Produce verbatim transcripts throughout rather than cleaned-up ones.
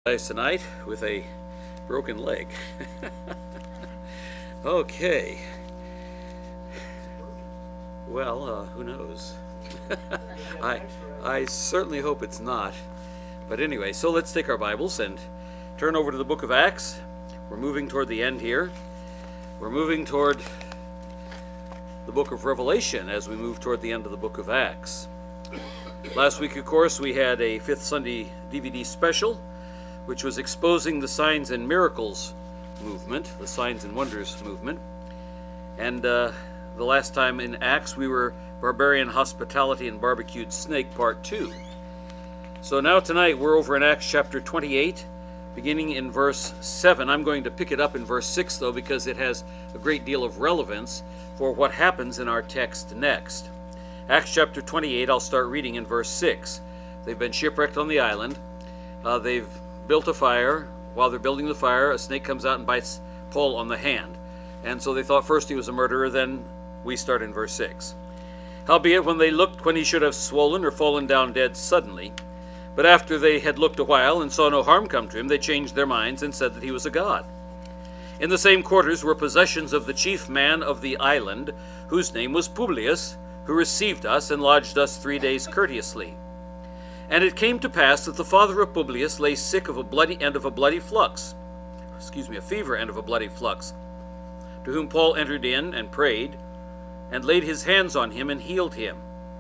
Tonight with a broken leg. Okay. Well, uh, who knows? I I certainly hope it's not. But anyway, so let's take our Bibles and turn over to the book of Acts. We're moving toward the end here. We're moving toward the book of Revelation as we move toward the end of the book of Acts. Last week, of course, we had a Fifth Sunday D V D special, which was exposing the signs and miracles movement, the signs and wonders movement. And uh, the last time in Acts, we were Barbarian Hospitality and Barbecued Snake, Part two. So now tonight, we're over in Acts chapter twenty-eight, beginning in verse seven. I'm going to pick it up in verse six, though, because it has a great deal of relevance for what happens in our text next. Acts chapter twenty-eight, I'll start reading in verse six. They've been shipwrecked on the island. Uh, they've built a fire. While they're building the fire, a snake comes out and bites Paul on the hand. And so they thought first he was a murderer, then we start in verse six. Howbeit, when they looked when he should have swollen or fallen down dead suddenly, but after they had looked a while and saw no harm come to him, they changed their minds and said that he was a god. In the same quarters were possessions of the chief man of the island, whose name was Publius, who received us and lodged us three days courteously. And it came to pass that the father of Publius lay sick of a bloody and of a bloody flux, excuse me, a fever and of a bloody flux, to whom Paul entered in and prayed, and laid his hands on him and healed him.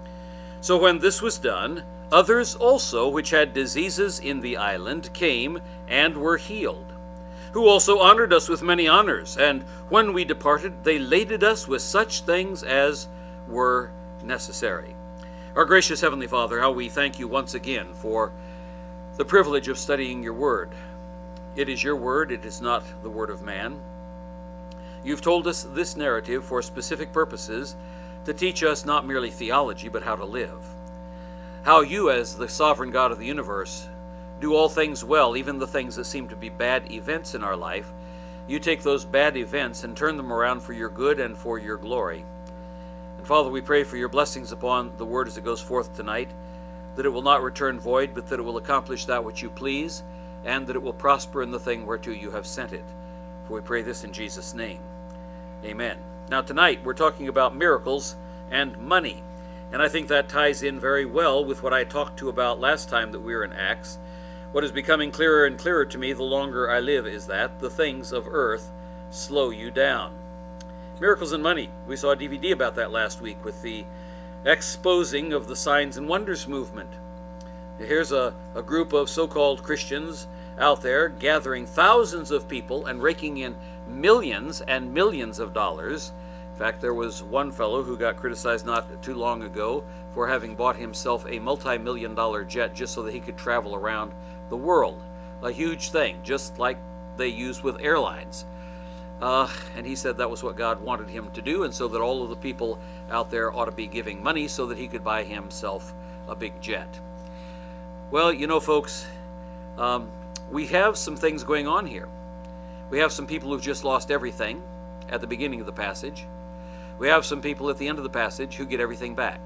So when this was done, others also which had diseases in the island came and were healed, who also honored us with many honors, and when we departed, they laded us with such things as were necessary. Our gracious Heavenly Father, how we thank you once again for the privilege of studying your word. It is your word, it is not the word of man. You've told us this narrative for specific purposes to teach us not merely theology, but how to live. How you, as the sovereign God of the universe, do all things well, even the things that seem to be bad events in our life. You take those bad events and turn them around for your good and for your glory. Father, we pray for your blessings upon the word as it goes forth tonight, that it will not return void, but that it will accomplish that which you please, and that it will prosper in the thing whereto you have sent it. For we pray this in Jesus' name. Amen. Now tonight we're talking about miracles and money, and I think that ties in very well with what I talked to about last time that we were in Acts. What is becoming clearer and clearer to me the longer I live is that the things of earth slow you down. Miracles and money. We saw a D V D about that last week with the exposing of the signs and wonders movement. Here's a, a group of so-called Christians out there gathering thousands of people and raking in millions and millions of dollars. In fact, there was one fellow who got criticized not too long ago for having bought himself a multi-million dollar jet just so that he could travel around the world. A huge thing, just like they use with airlines. Uh, and he said that was what God wanted him to do, and so that all of the people out there ought to be giving money so that he could buy himself a big jet. Well, you know, folks, um, we have some things going on here. We have some people who've just lost everything at the beginning of the passage. We have some people at the end of the passage who get everything back.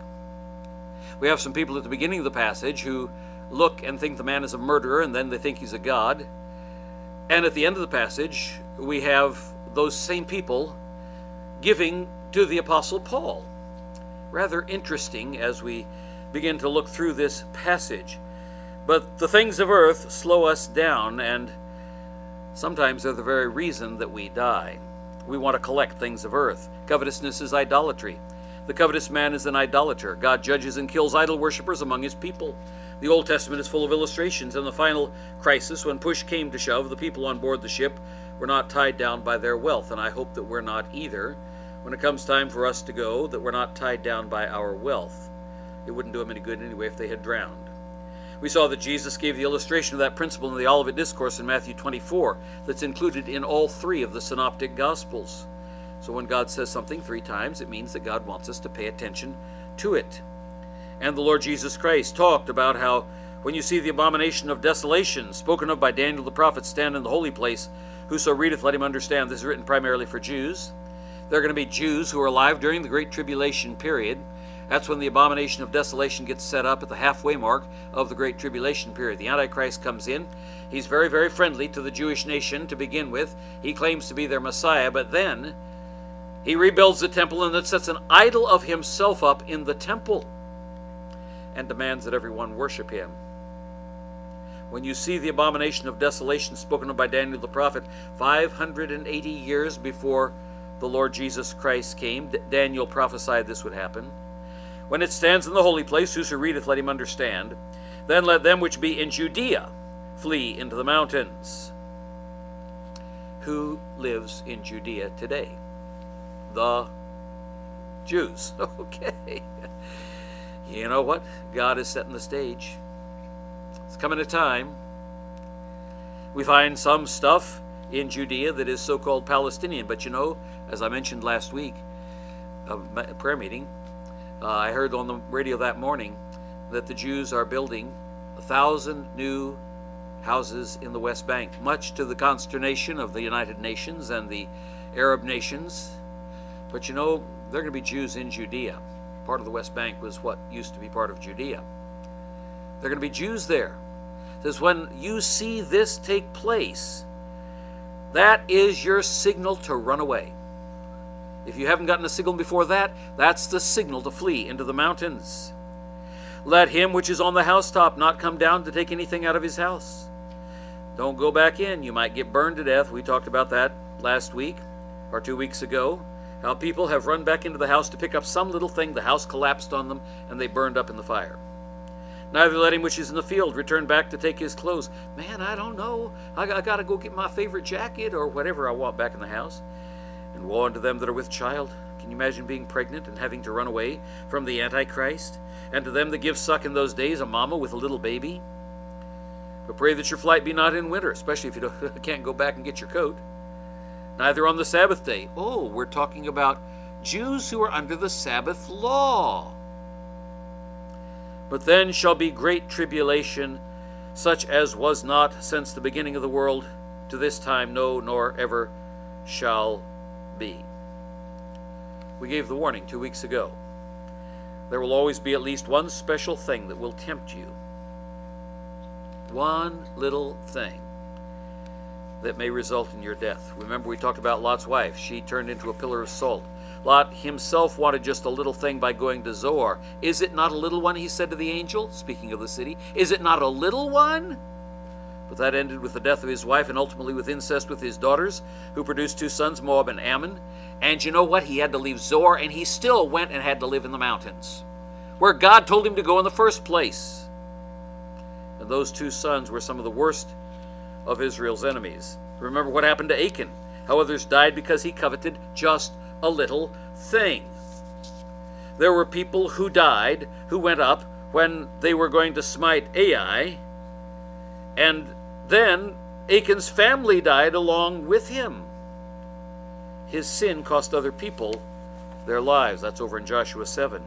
We have some people at the beginning of the passage who look and think the man is a murderer, and then they think he's a god. And at the end of the passage, we have those same people giving to the Apostle Paul. Rather interesting as we begin to look through this passage. But the things of earth slow us down, and sometimes they're the very reason that we die. We want to collect things of earth. Covetousness is idolatry. The covetous man is an idolater. God judges and kills idol worshippers among his people. The Old Testament is full of illustrations. In the final crisis, when push came to shove, the people on board the ship were not tied down by their wealth, and I hope that we're not either. When it comes time for us to go, that we're not tied down by our wealth. It wouldn't do them any good anyway if they had drowned. We saw that Jesus gave the illustration of that principle in the Olivet Discourse in Matthew twenty-four that's included in all three of the Synoptic Gospels. So when God says something three times, it means that God wants us to pay attention to it. And the Lord Jesus Christ talked about how when you see the abomination of desolation spoken of by Daniel the prophet stand in the holy place, whoso readeth, let him understand. This is written primarily for Jews. There are going to be Jews who are alive during the Great Tribulation period. That's when the abomination of desolation gets set up at the halfway mark of the Great Tribulation period. The Antichrist comes in. He's very, very friendly to the Jewish nation to begin with. He claims to be their Messiah, but then he rebuilds the temple and then sets an idol of himself up in the temple and demands that everyone worship him. When you see the abomination of desolation spoken of by Daniel the prophet five hundred eighty years before the Lord Jesus Christ came, Daniel prophesied this would happen. When it stands in the holy place, whoso readeth, let him understand. Then let them which be in Judea flee into the mountains. Who lives in Judea today? The Jews. Okay. You know what? God is setting the stage. It's coming a time. We find some stuff in Judea that is so-called Palestinian, but you know, as I mentioned last week, a prayer meeting, uh, I heard on the radio that morning that the Jews are building a thousand new houses in the West Bank, much to the consternation of the United Nations and the Arab nations. But you know, there are going to be Jews in Judea. Part of the West Bank was what used to be part of Judea. There are going to be Jews there. It says, when you see this take place, that is your signal to run away. If you haven't gotten a signal before that, that's the signal to flee into the mountains. Let him which is on the housetop not come down to take anything out of his house. Don't go back in. You might get burned to death. We talked about that last week or two weeks ago. How people have run back into the house to pick up some little thing. The house collapsed on them and they burned up in the fire. Neither let him which is in the field return back to take his clothes. Man, I don't know. I, I got to go get my favorite jacket or whatever I want back in the house. And woe unto them that are with child. Can you imagine being pregnant and having to run away from the Antichrist? And to them that give suck in those days, a mama with a little baby. But pray that your flight be not in winter, especially if you don't, can't go back and get your coat. Neither on the Sabbath day. Oh, we're talking about Jews who are under the Sabbath law. But then shall be great tribulation, such as was not since the beginning of the world to this time, no, nor ever shall be. We gave the warning two weeks ago. There will always be at least one special thing that will tempt you. One little thing that may result in your death. Remember we talked about Lot's wife. She turned into a pillar of salt. Lot himself wanted just a little thing by going to Zoar. Is it not a little one, he said to the angel, speaking of the city. Is it not a little one? But that ended with the death of his wife and ultimately with incest with his daughters, who produced two sons, Moab and Ammon. And you know what? He had to leave Zoar, and he still went and had to live in the mountains, where God told him to go in the first place. And those two sons were some of the worst of Israel's enemies. Remember what happened to Achan, how others died because he coveted just a little thing. There were people who died, who went up when they were going to smite Ai, and then Achan's family died along with him. His sin cost other people their lives. That's over in Joshua seven.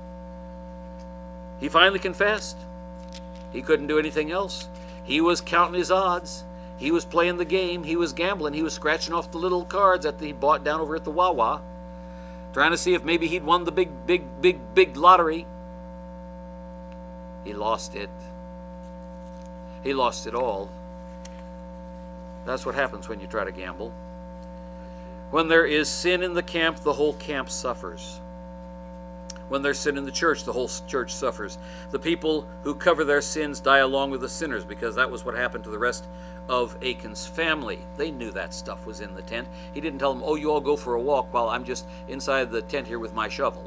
He finally confessed. He couldn't do anything else. He was counting his odds. He was playing the game. He was gambling. He was scratching off the little cards that he bought down over at the Wawa, trying to see if maybe he'd won the big, big, big, big lottery. He lost it. He lost it all. That's what happens when you try to gamble. When there is sin in the camp, the whole camp suffers. When there's sin in the church, the whole church suffers. The people who cover their sins die along with the sinners, because that was what happened to the rest of Achan's family. They knew that stuff was in the tent. He didn't tell them, oh, you all go for a walk while I'm just inside the tent here with my shovel.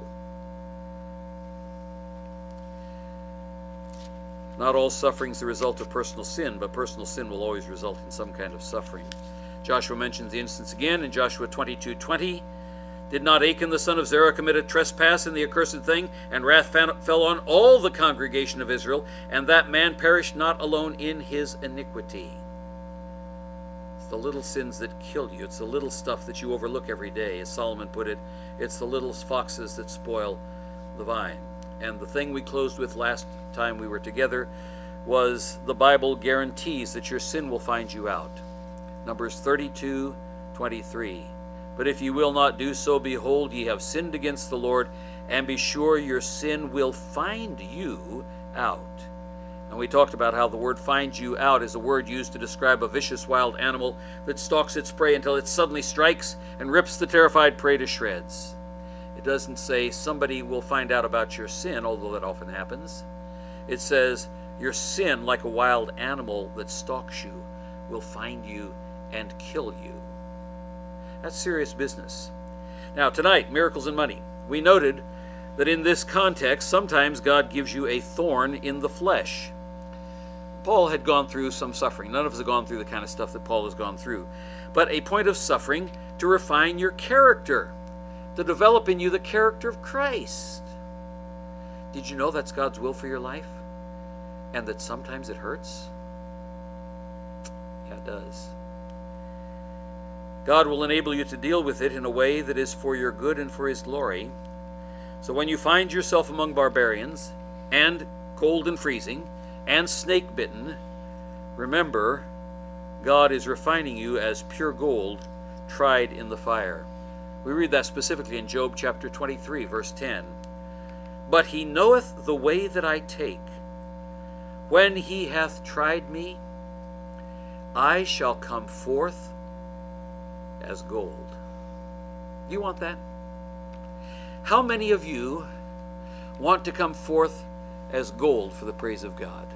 Not all suffering is the result of personal sin, but personal sin will always result in some kind of suffering. Joshua mentions the instance again in Joshua twenty-two twenty. Did not Achan the son of Zerah commit a trespass in the accursed thing, and wrath fell on all the congregation of Israel, and that man perished not alone in his iniquity? It's the little sins that kill you. It's the little stuff that you overlook every day. As Solomon put it, it's the little foxes that spoil the vine. And the thing we closed with last time we were together was the Bible guarantees that your sin will find you out. Numbers thirty-two twenty-three. But if ye will not do so, behold, ye have sinned against the Lord, and be sure your sin will find you out. And we talked about how the word find you out is a word used to describe a vicious wild animal that stalks its prey until it suddenly strikes and rips the terrified prey to shreds. It doesn't say somebody will find out about your sin, although that often happens. It says your sin, like a wild animal that stalks you, will find you and kill you. That's serious business. Now tonight, miracles and money. We noted that in this context, sometimes God gives you a thorn in the flesh. Paul had gone through some suffering. None of us have gone through the kind of stuff that Paul has gone through. But a point of suffering to refine your character, to develop in you the character of Christ. Did you know that's God's will for your life? And that sometimes it hurts? Yeah, it does. God will enable you to deal with it in a way that is for your good and for His glory. So when you find yourself among barbarians, and cold and freezing, and snake-bitten, remember, God is refining you as pure gold tried in the fire. We read that specifically in Job chapter twenty-three, verse ten. But He knoweth the way that I take. When He hath tried me, I shall come forth as gold. Do you want that? How many of you want to come forth as gold for the praise of God?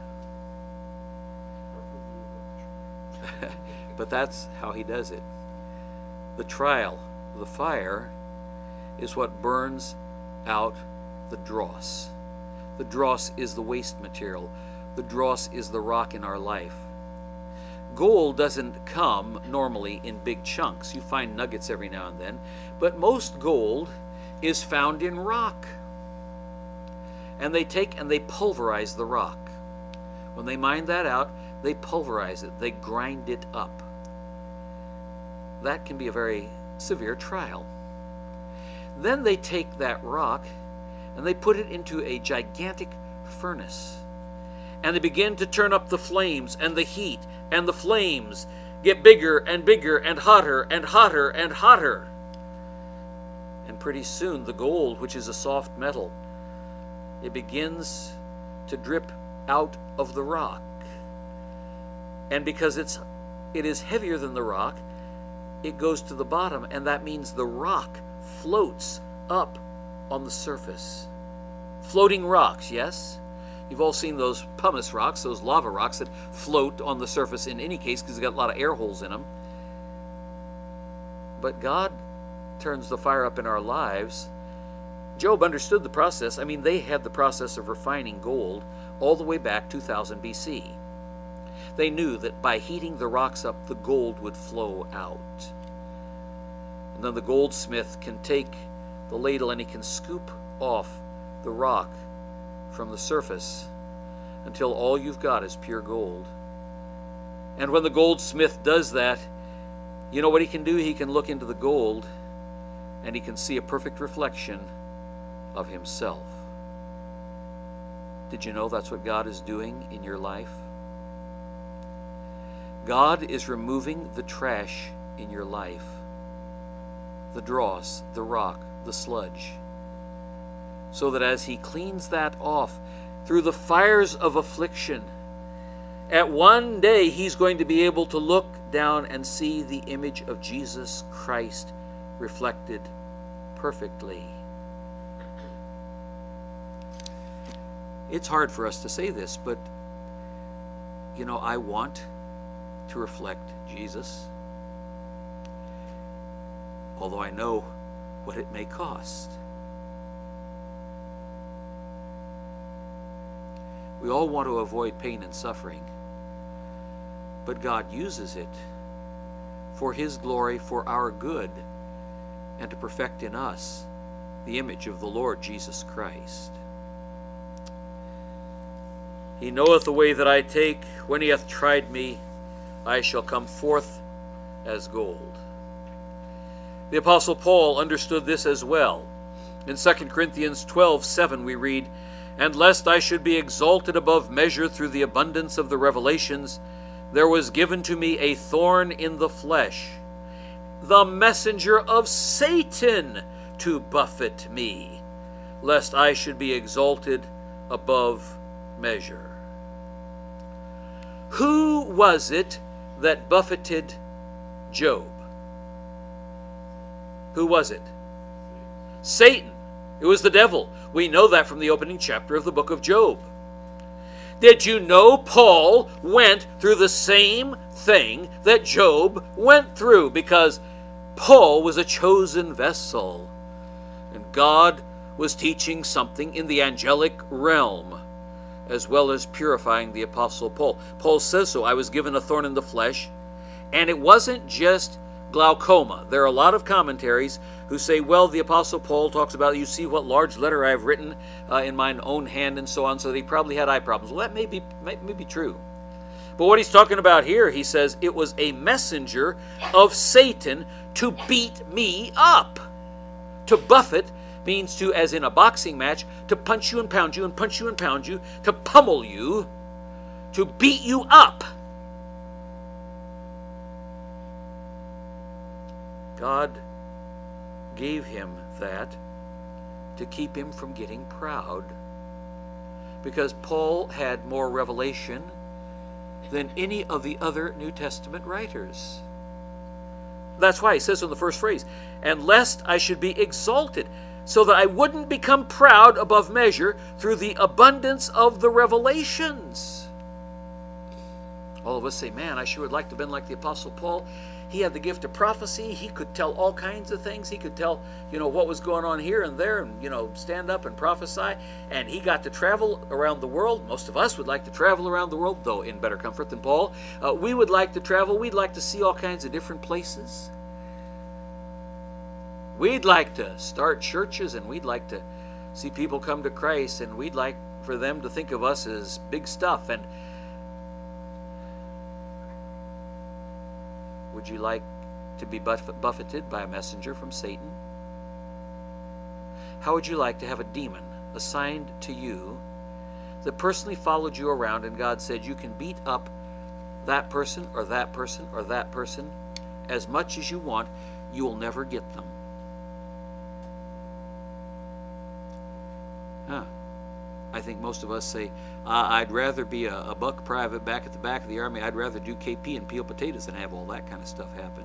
But that's how He does it. The trial, the fire, is what burns out the dross. The dross is the waste material. The dross is the rock in our life. Gold doesn't come normally in big chunks. You find nuggets every now and then, but most gold is found in rock. And they take and they pulverize the rock. When they mine that out, they pulverize it. They grind it up. That can be a very severe trial. Then they take that rock and they put it into a gigantic furnace. And they begin to turn up the flames and the heat, and the flames get bigger and bigger and hotter and hotter and hotter. And pretty soon the gold, which is a soft metal, it begins to drip out of the rock. And because it's it is heavier than the rock, it goes to the bottom, and that means the rock floats up on the surface. Floating rocks, yes? You've all seen those pumice rocks, those lava rocks that float on the surface in any case because they've got a lot of air holes in them. But God turns the fire up in our lives. Job understood the process. I mean, they had the process of refining gold all the way back two thousand B C. They knew that by heating the rocks up, the gold would flow out. And then the goldsmith can take the ladle and he can scoop off the rock from the surface until all you've got is pure gold. And when the goldsmith does that, you know what he can do? He can look into the gold and he can see a perfect reflection of himself. Did you know that's what God is doing in your life? God is removing the trash in your life, the dross, the rock, the sludge, so that as He cleans that off through the fires of affliction, at one day He's going to be able to look down and see the image of Jesus Christ reflected perfectly. It's hard for us to say this, but you know, I want to reflect Jesus, although I know what it may cost. We all want to avoid pain and suffering, but God uses it for His glory, for our good, and to perfect in us the image of the Lord Jesus Christ. He knoweth the way that I take. When He hath tried me, I shall come forth as gold. The Apostle Paul understood this as well. In Second Corinthians twelve seven we read, And lest I should be exalted above measure through the abundance of the revelations, there was given to me a thorn in the flesh, the messenger of Satan to buffet me, lest I should be exalted above measure. Who was it that buffeted Job? Who was it? Satan. It was the devil. We know that from the opening chapter of the book of Job. Did you know Paul went through the same thing that Job went through? Because Paul was a chosen vessel, and God was teaching something in the angelic realm, as well as purifying the Apostle Paul. Paul says so. I was given a thorn in the flesh, and it wasn't just glaucoma. There are a lot of commentaries who say, well, the Apostle Paul talks about, you see what large letter I have written uh, in mine own hand and so on, so that he probably had eye problems. Well, that may be, may, may be true. But what he's talking about here, he says, it was a messenger of Satan to beat me up. To buffet means to, as in a boxing match, to punch you and pound you and punch you and pound you, to pummel you, to beat you up. God gave him that to keep him from getting proud, because Paul had more revelation than any of the other New Testament writers. That's why he says in the first phrase, and lest I should be exalted, so that I wouldn't become proud above measure through the abundance of the revelations. All of us say, man, I sure would like to have been like the Apostle Paul. He had the gift of prophecy. He could tell all kinds of things. He could tell, you know, what was going on here and there and, you know, stand up and prophesy. And he got to travel around the world. Most of us would like to travel around the world, though in better comfort than Paul. Uh, we would like to travel. We'd like to see all kinds of different places. We'd like to start churches, and we'd like to see people come to Christ, and we'd like for them to think of us as big stuff. And would you like to be buffeted by a messenger from Satan? How would you like to have a demon assigned to you that personally followed you around, and God said you can beat up that person or that person or that person as much as you want, you will never get them? Huh. I think most of us say, uh, I'd rather be a, a buck private back at the back of the army. I'd rather do K P and peel potatoes than have all that kind of stuff happen.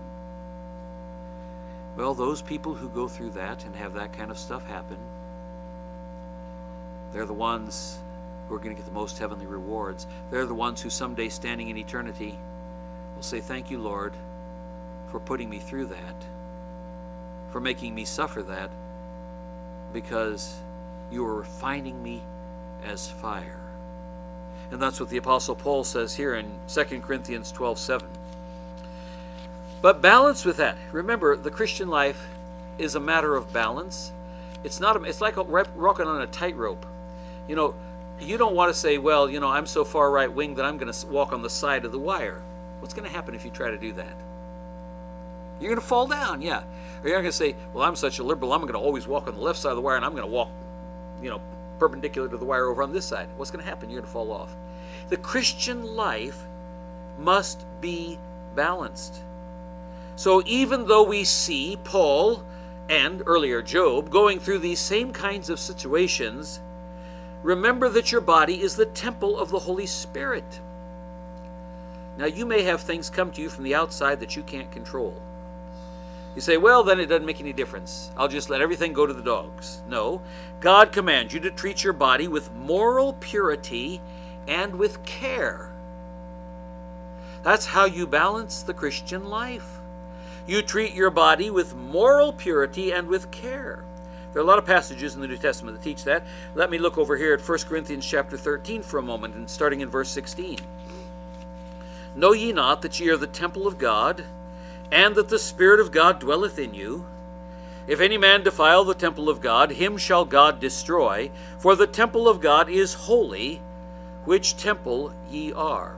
Well, those people who go through that and have that kind of stuff happen, they're the ones who are going to get the most heavenly rewards. They're the ones who someday, standing in eternity, will say, thank you, Lord, for putting me through that, for making me suffer that, because you are refining me as fire. And that's what the Apostle Paul says here in Second Corinthians twelve seven. But balance with that. Remember, the Christian life is a matter of balance. It's not. A, it's like a, walking on a tightrope. You know, you don't want to say, well, you know, I'm so far right wing that I'm going to walk on the side of the wire. What's going to happen if you try to do that? You're going to fall down, yeah. Or you're not going to say, well, I'm such a liberal, I'm going to always walk on the left side of the wire, and I'm going to walk, you know, perpendicular to the wire over on this side. What's going to happen? You're going to fall off. The Christian life must be balanced. So even though we see Paul and earlier Job going through these same kinds of situations, remember that your body is the temple of the Holy Spirit. Now, you may have things come to you from the outside that you can't control. You say, well, then it doesn't make any difference. I'll just let everything go to the dogs. No. God commands you to treat your body with moral purity and with care. That's how you balance the Christian life. You treat your body with moral purity and with care. There are a lot of passages in the New Testament that teach that. Let me look over here at First Corinthians chapter thirteen for a moment, and starting in verse sixteen. Know ye not that ye are the temple of God, and that the Spirit of God dwelleth in you? If any man defile the temple of God, him shall God destroy. For the temple of God is holy, which temple ye are.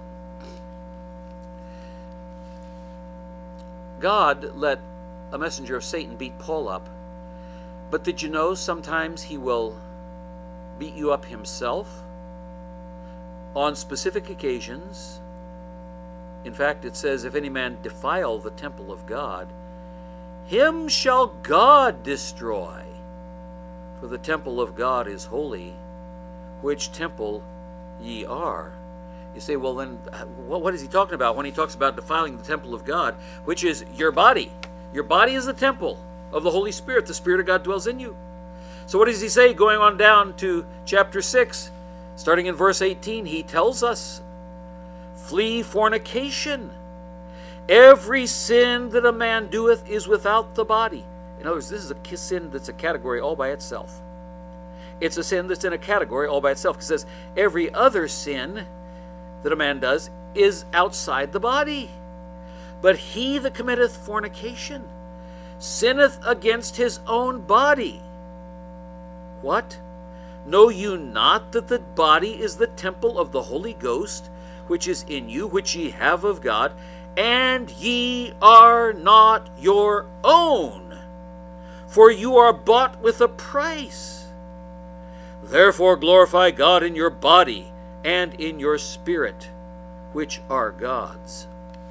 God let a messenger of Satan beat Paul up. But did you know sometimes he will beat you up himself on specific occasions? In fact, it says, if any man defile the temple of God, him shall God destroy. For the temple of God is holy, which temple ye are. You say, well then, what is he talking about when he talks about defiling the temple of God, which is your body? Your body is the temple of the Holy Spirit. The Spirit of God dwells in you. So what does he say going on down to chapter six? Starting in verse eighteen, he tells us, flee fornication. Every sin that a man doeth is without the body. In other words, this is a sin that's a category all by itself. It's a sin that's in a category all by itself. It says every other sin that a man does is outside the body. But he that committeth fornication sinneth against his own body. What? Know you not that the body is the temple of the Holy Ghost, which is in you, which ye have of God, and ye are not your own, for you are bought with a price. Therefore glorify God in your body and in your spirit, which are God's.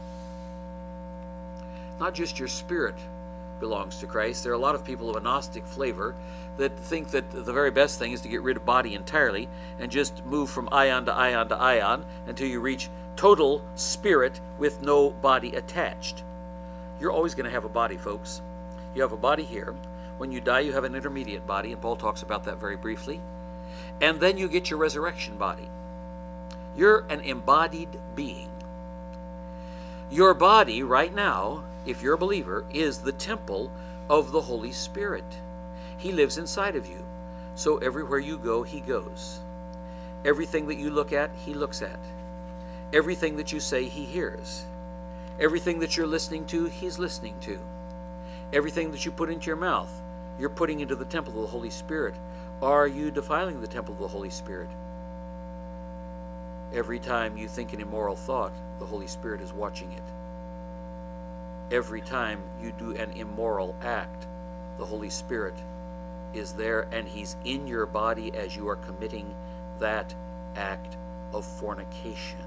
Not just your spirit belongs to Christ. There are a lot of people of a Gnostic flavor that think that the very best thing is to get rid of body entirely and just move from ion to ion to ion until you reach total spirit with no body attached. You're always going to have a body, folks. You have a body here. When you die, you have an intermediate body, and Paul talks about that very briefly. And then you get your resurrection body. You're an embodied being. Your body right now, if you're a believer, is the temple of the Holy Spirit. He lives inside of you. So everywhere you go, he goes. Everything that you look at, he looks at. Everything that you say, he hears. Everything that you're listening to, he's listening to. Everything that you put into your mouth, you're putting into the temple of the Holy Spirit. Are you defiling the temple of the Holy Spirit? Every time you think an immoral thought, the Holy Spirit is watching it. Every time you do an immoral act, the Holy Spirit is there, and he's in your body as you are committing that act of fornication.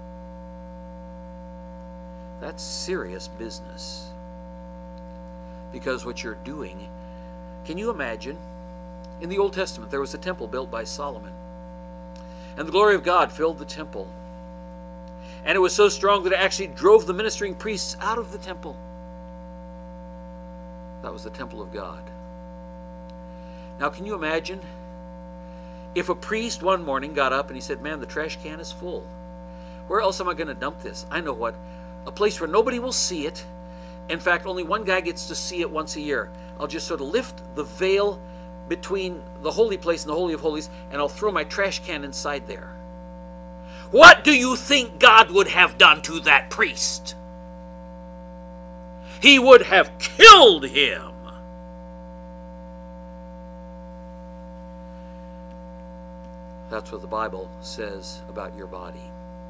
That's serious business. Because what you're doing, can you imagine? In the Old Testament, there was a temple built by Solomon. And the glory of God filled the temple. And it was so strong that it actually drove the ministering priests out of the temple. That was the temple of God. Now, can you imagine if a priest one morning got up and he said, man, the trash can is full. Where else am I going to dump this? I know what. A place where nobody will see it. In fact, only one guy gets to see it once a year. I'll just sort of lift the veil between the holy place and the Holy of Holies, and I'll throw my trash can inside there. What do you think God would have done to that priest? He would have killed him. That's what the Bible says about your body.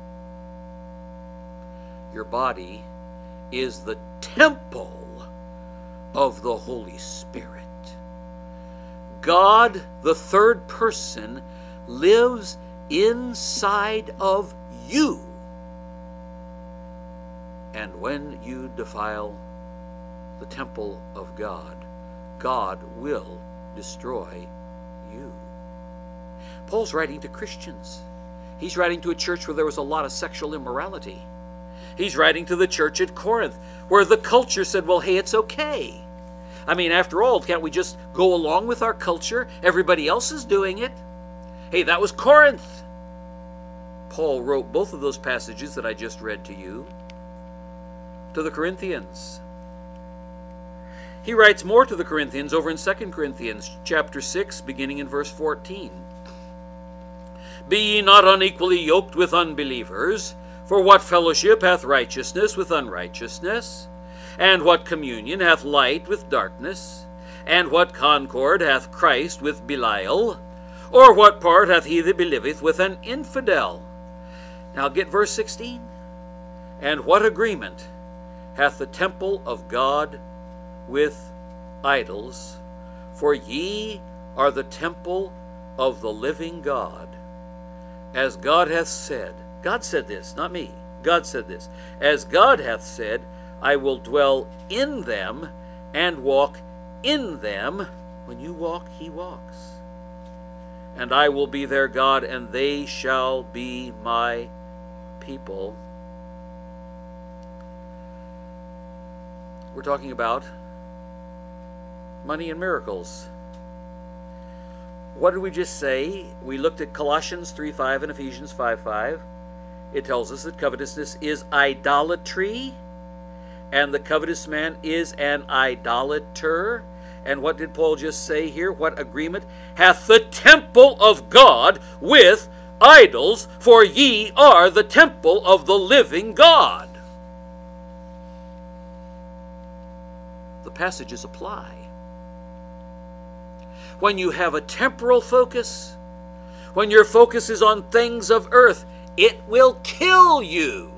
Your body is the temple of the Holy Spirit. God, the third person, lives inside of you. And when you defile the temple of God, God will destroy you. Paul's writing to Christians. He's writing to a church where there was a lot of sexual immorality. He's writing to the church at Corinth, where the culture said, well, hey, it's okay. I mean, after all, can't we just go along with our culture? Everybody else is doing it. Hey, that was Corinth. Paul wrote both of those passages that I just read to you to the Corinthians. He writes more to the Corinthians over in Second Corinthians chapter six, beginning in verse fourteen. Be ye not unequally yoked with unbelievers, for what fellowship hath righteousness with unrighteousness? And what communion hath light with darkness? And what concord hath Christ with Belial? Or what part hath he that believeth with an infidel? Now get verse sixteen. And what agreement hath the temple of God with idols? For ye are the temple of the living God. As God hath said, God said this, not me. God said this. As God hath said, I will dwell in them and walk in them. When you walk, he walks. And I will be their God, and they shall be my people. We're talking about money and miracles. What did we just say? We looked at Colossians three five and Ephesians five five. It tells us that covetousness is idolatry, and the covetous man is an idolater. And what did Paul just say here? What agreement? Hath the temple of God with idols, for ye are the temple of the living God. The passages apply. When you have a temporal focus, when your focus is on things of earth, it will kill you.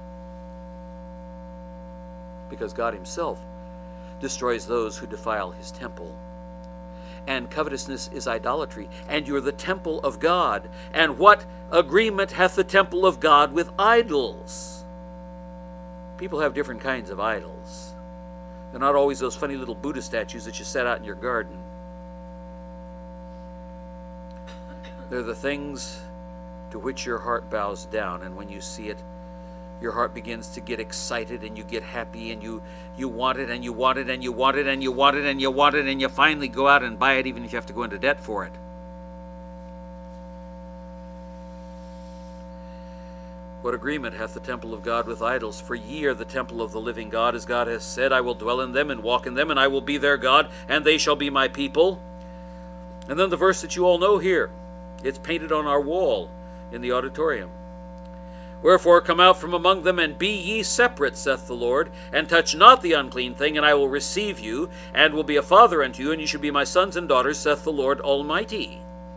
Because God himself destroys those who defile his temple. And covetousness is idolatry, and you're the temple of God. And what agreement hath the temple of God with idols? People have different kinds of idols. They're not always those funny little Buddha statues that you set out in your garden. They're the things to which your heart bows down, and when you see it, your heart begins to get excited, and you get happy, and you, you want it, and you want it, and you want it, and you want it, and you want it, and you finally go out and buy it, even if you have to go into debt for it. What agreement hath the temple of God with idols? For ye are the temple of the living God, as God hath said, I will dwell in them and walk in them, and I will be their God, and they shall be my people. And then the verse that you all know here. It's painted on our wall in the auditorium. Wherefore come out from among them, and be ye separate, saith the Lord, and touch not the unclean thing, and I will receive you, and will be a father unto you, and ye shall be my sons and daughters, saith the Lord Almighty.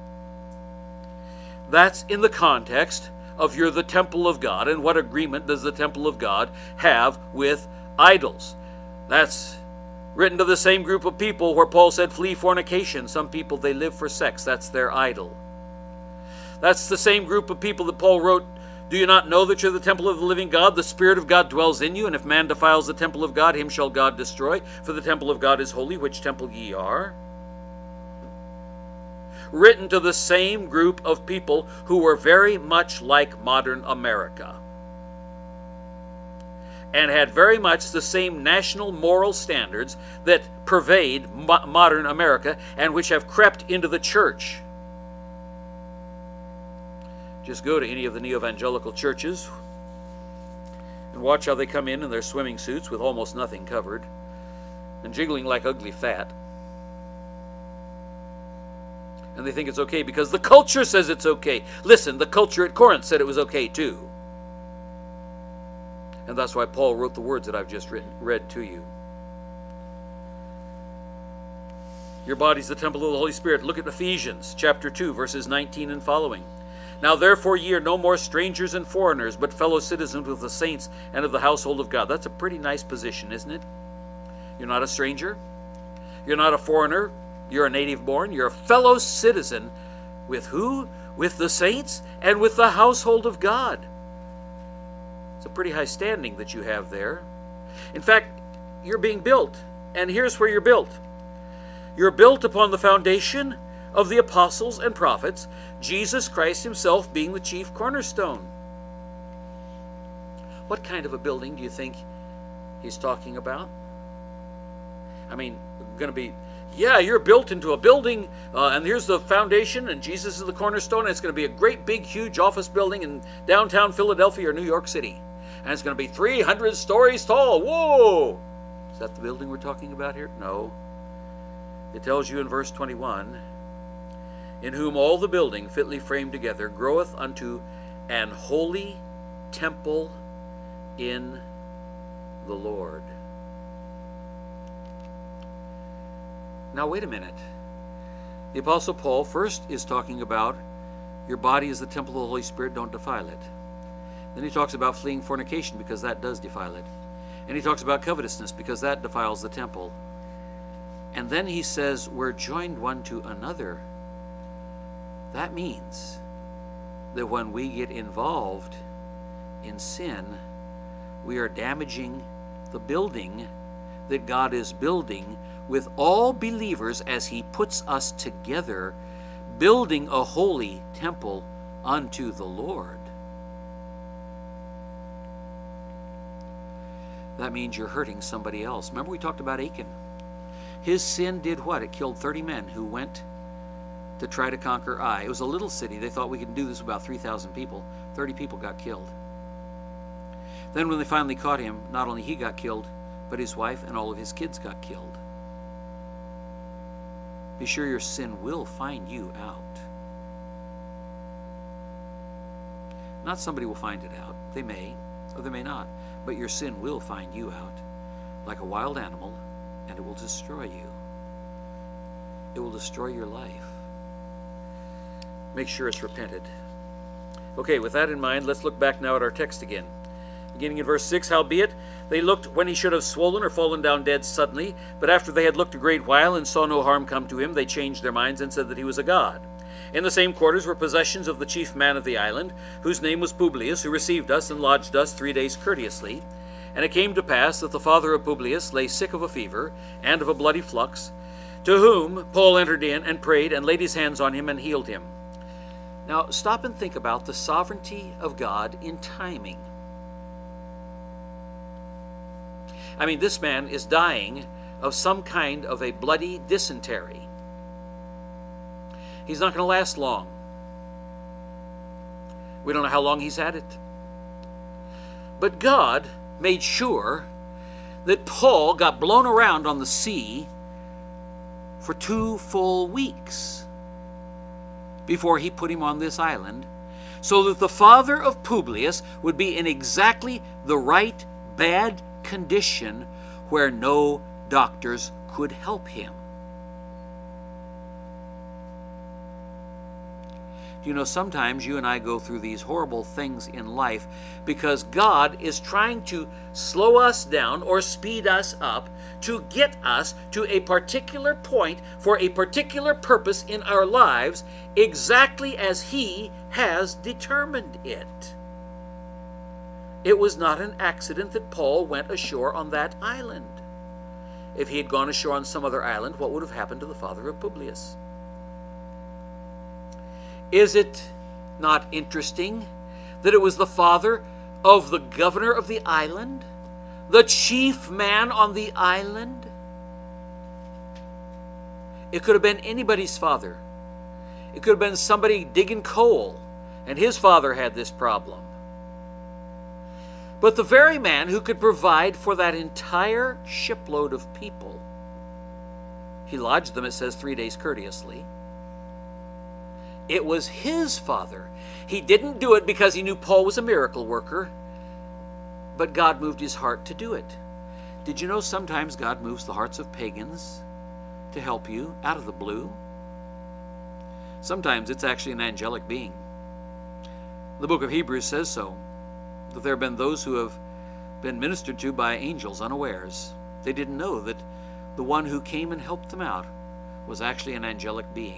That's in the context of you're the temple of God, and what agreement does the temple of God have with idols? That's written to the same group of people where Paul said, flee fornication. Some people, they live for sex. That's their idol. That's the same group of people that Paul wrote, do you not know that you're the temple of the living God? The Spirit of God dwells in you, and if man defiles the temple of God, him shall God destroy. For the temple of God is holy, which temple ye are. Written to the same group of people who were very much like modern America, and had very much the same national moral standards that pervade mo- modern America, and which have crept into the church. Just go to any of the neo-evangelical churches and watch how they come in in their swimming suits with almost nothing covered and jiggling like ugly fat. And they think it's okay because the culture says it's okay. Listen, the culture at Corinth said it was okay too. And that's why Paul wrote the words that I've just written, read to you. Your body's the temple of the Holy Spirit. Look at Ephesians chapter two, verses nineteen and following. Now therefore ye are no more strangers and foreigners, but fellow citizens with the saints and of the household of God. That's a pretty nice position, isn't it? You're not a stranger. You're not a foreigner. You're a native born. You're a fellow citizen with who? With the saints and with the household of God. It's a pretty high standing that you have there. In fact, you're being built. And here's where you're built. You're built upon the foundation of the apostles and prophets, Jesus Christ himself being the chief cornerstone. What kind of a building do you think he's talking about? I mean, going to be, yeah, you're built into a building, uh, and here's the foundation, and Jesus is the cornerstone, and it's going to be a great, big, huge office building in downtown Philadelphia or New York City. And it's going to be three hundred stories tall. Whoa! Is that the building we're talking about here? No. It tells you in verse twenty-one, in whom all the building fitly framed together groweth unto an holy temple in the Lord. Now wait a minute. The Apostle Paul first is talking about your body is the temple of the Holy Spirit, don't defile it. Then he talks about fleeing fornication because that does defile it. And he talks about covetousness because that defiles the temple. And then he says we're joined one to another. That means that when we get involved in sin, we are damaging the building that God is building with all believers as he puts us together, building a holy temple unto the Lord. That means you're hurting somebody else. Remember we talked about Achan. His sin did what? It killed thirty men who went to try to conquer Ai. It was a little city. They thought we could do this with about three thousand people. thirty people got killed. Then when they finally caught him, not only he got killed, but his wife and all of his kids got killed. Be sure your sin will find you out. Not somebody will find it out. They may, or they may not. But your sin will find you out like a wild animal, and it will destroy you. It will destroy your life. Make sure it's repented. Okay, with that in mind, let's look back now at our text again. Beginning in verse six, howbeit, they looked when he should have swollen or fallen down dead suddenly, but after they had looked a great while and saw no harm come to him, they changed their minds and said that he was a god. In the same quarters were possessions of the chief man of the island, whose name was Publius, who received us and lodged us three days courteously. And it came to pass that the father of Publius lay sick of a fever and of a bloody flux, to whom Paul entered in and prayed and laid his hands on him and healed him. Now stop and think about the sovereignty of God in timing. I mean, this man is dying of some kind of a bloody dysentery. He's not going to last long. We don't know how long he's had it. But God made sure that Paul got blown around on the sea for two full weeks before he put him on this island, so that the father of Publius would be in exactly the right bad condition where no doctors could help him. You know, sometimes you and I go through these horrible things in life because God is trying to slow us down or speed us up to get us to a particular point for a particular purpose in our lives, exactly as He has determined it. It was not an accident that Paul went ashore on that island. If he had gone ashore on some other island, what would have happened to the father of Publius? Is it not interesting that it was the father of the governor of the island, the chief man on the island? It could have been anybody's father. It could have been somebody digging coal, and his father had this problem. But the very man who could provide for that entire shipload of people, he lodged them, it says, three days courteously. It was his father. He didn't do it because he knew Paul was a miracle worker, but God moved his heart to do it. Did you know sometimes God moves the hearts of pagans to help you out of the blue? Sometimes it's actually an angelic being. The book of Hebrews says so, that there have been those who have been ministered to by angels unawares. They didn't know that the one who came and helped them out was actually an angelic being.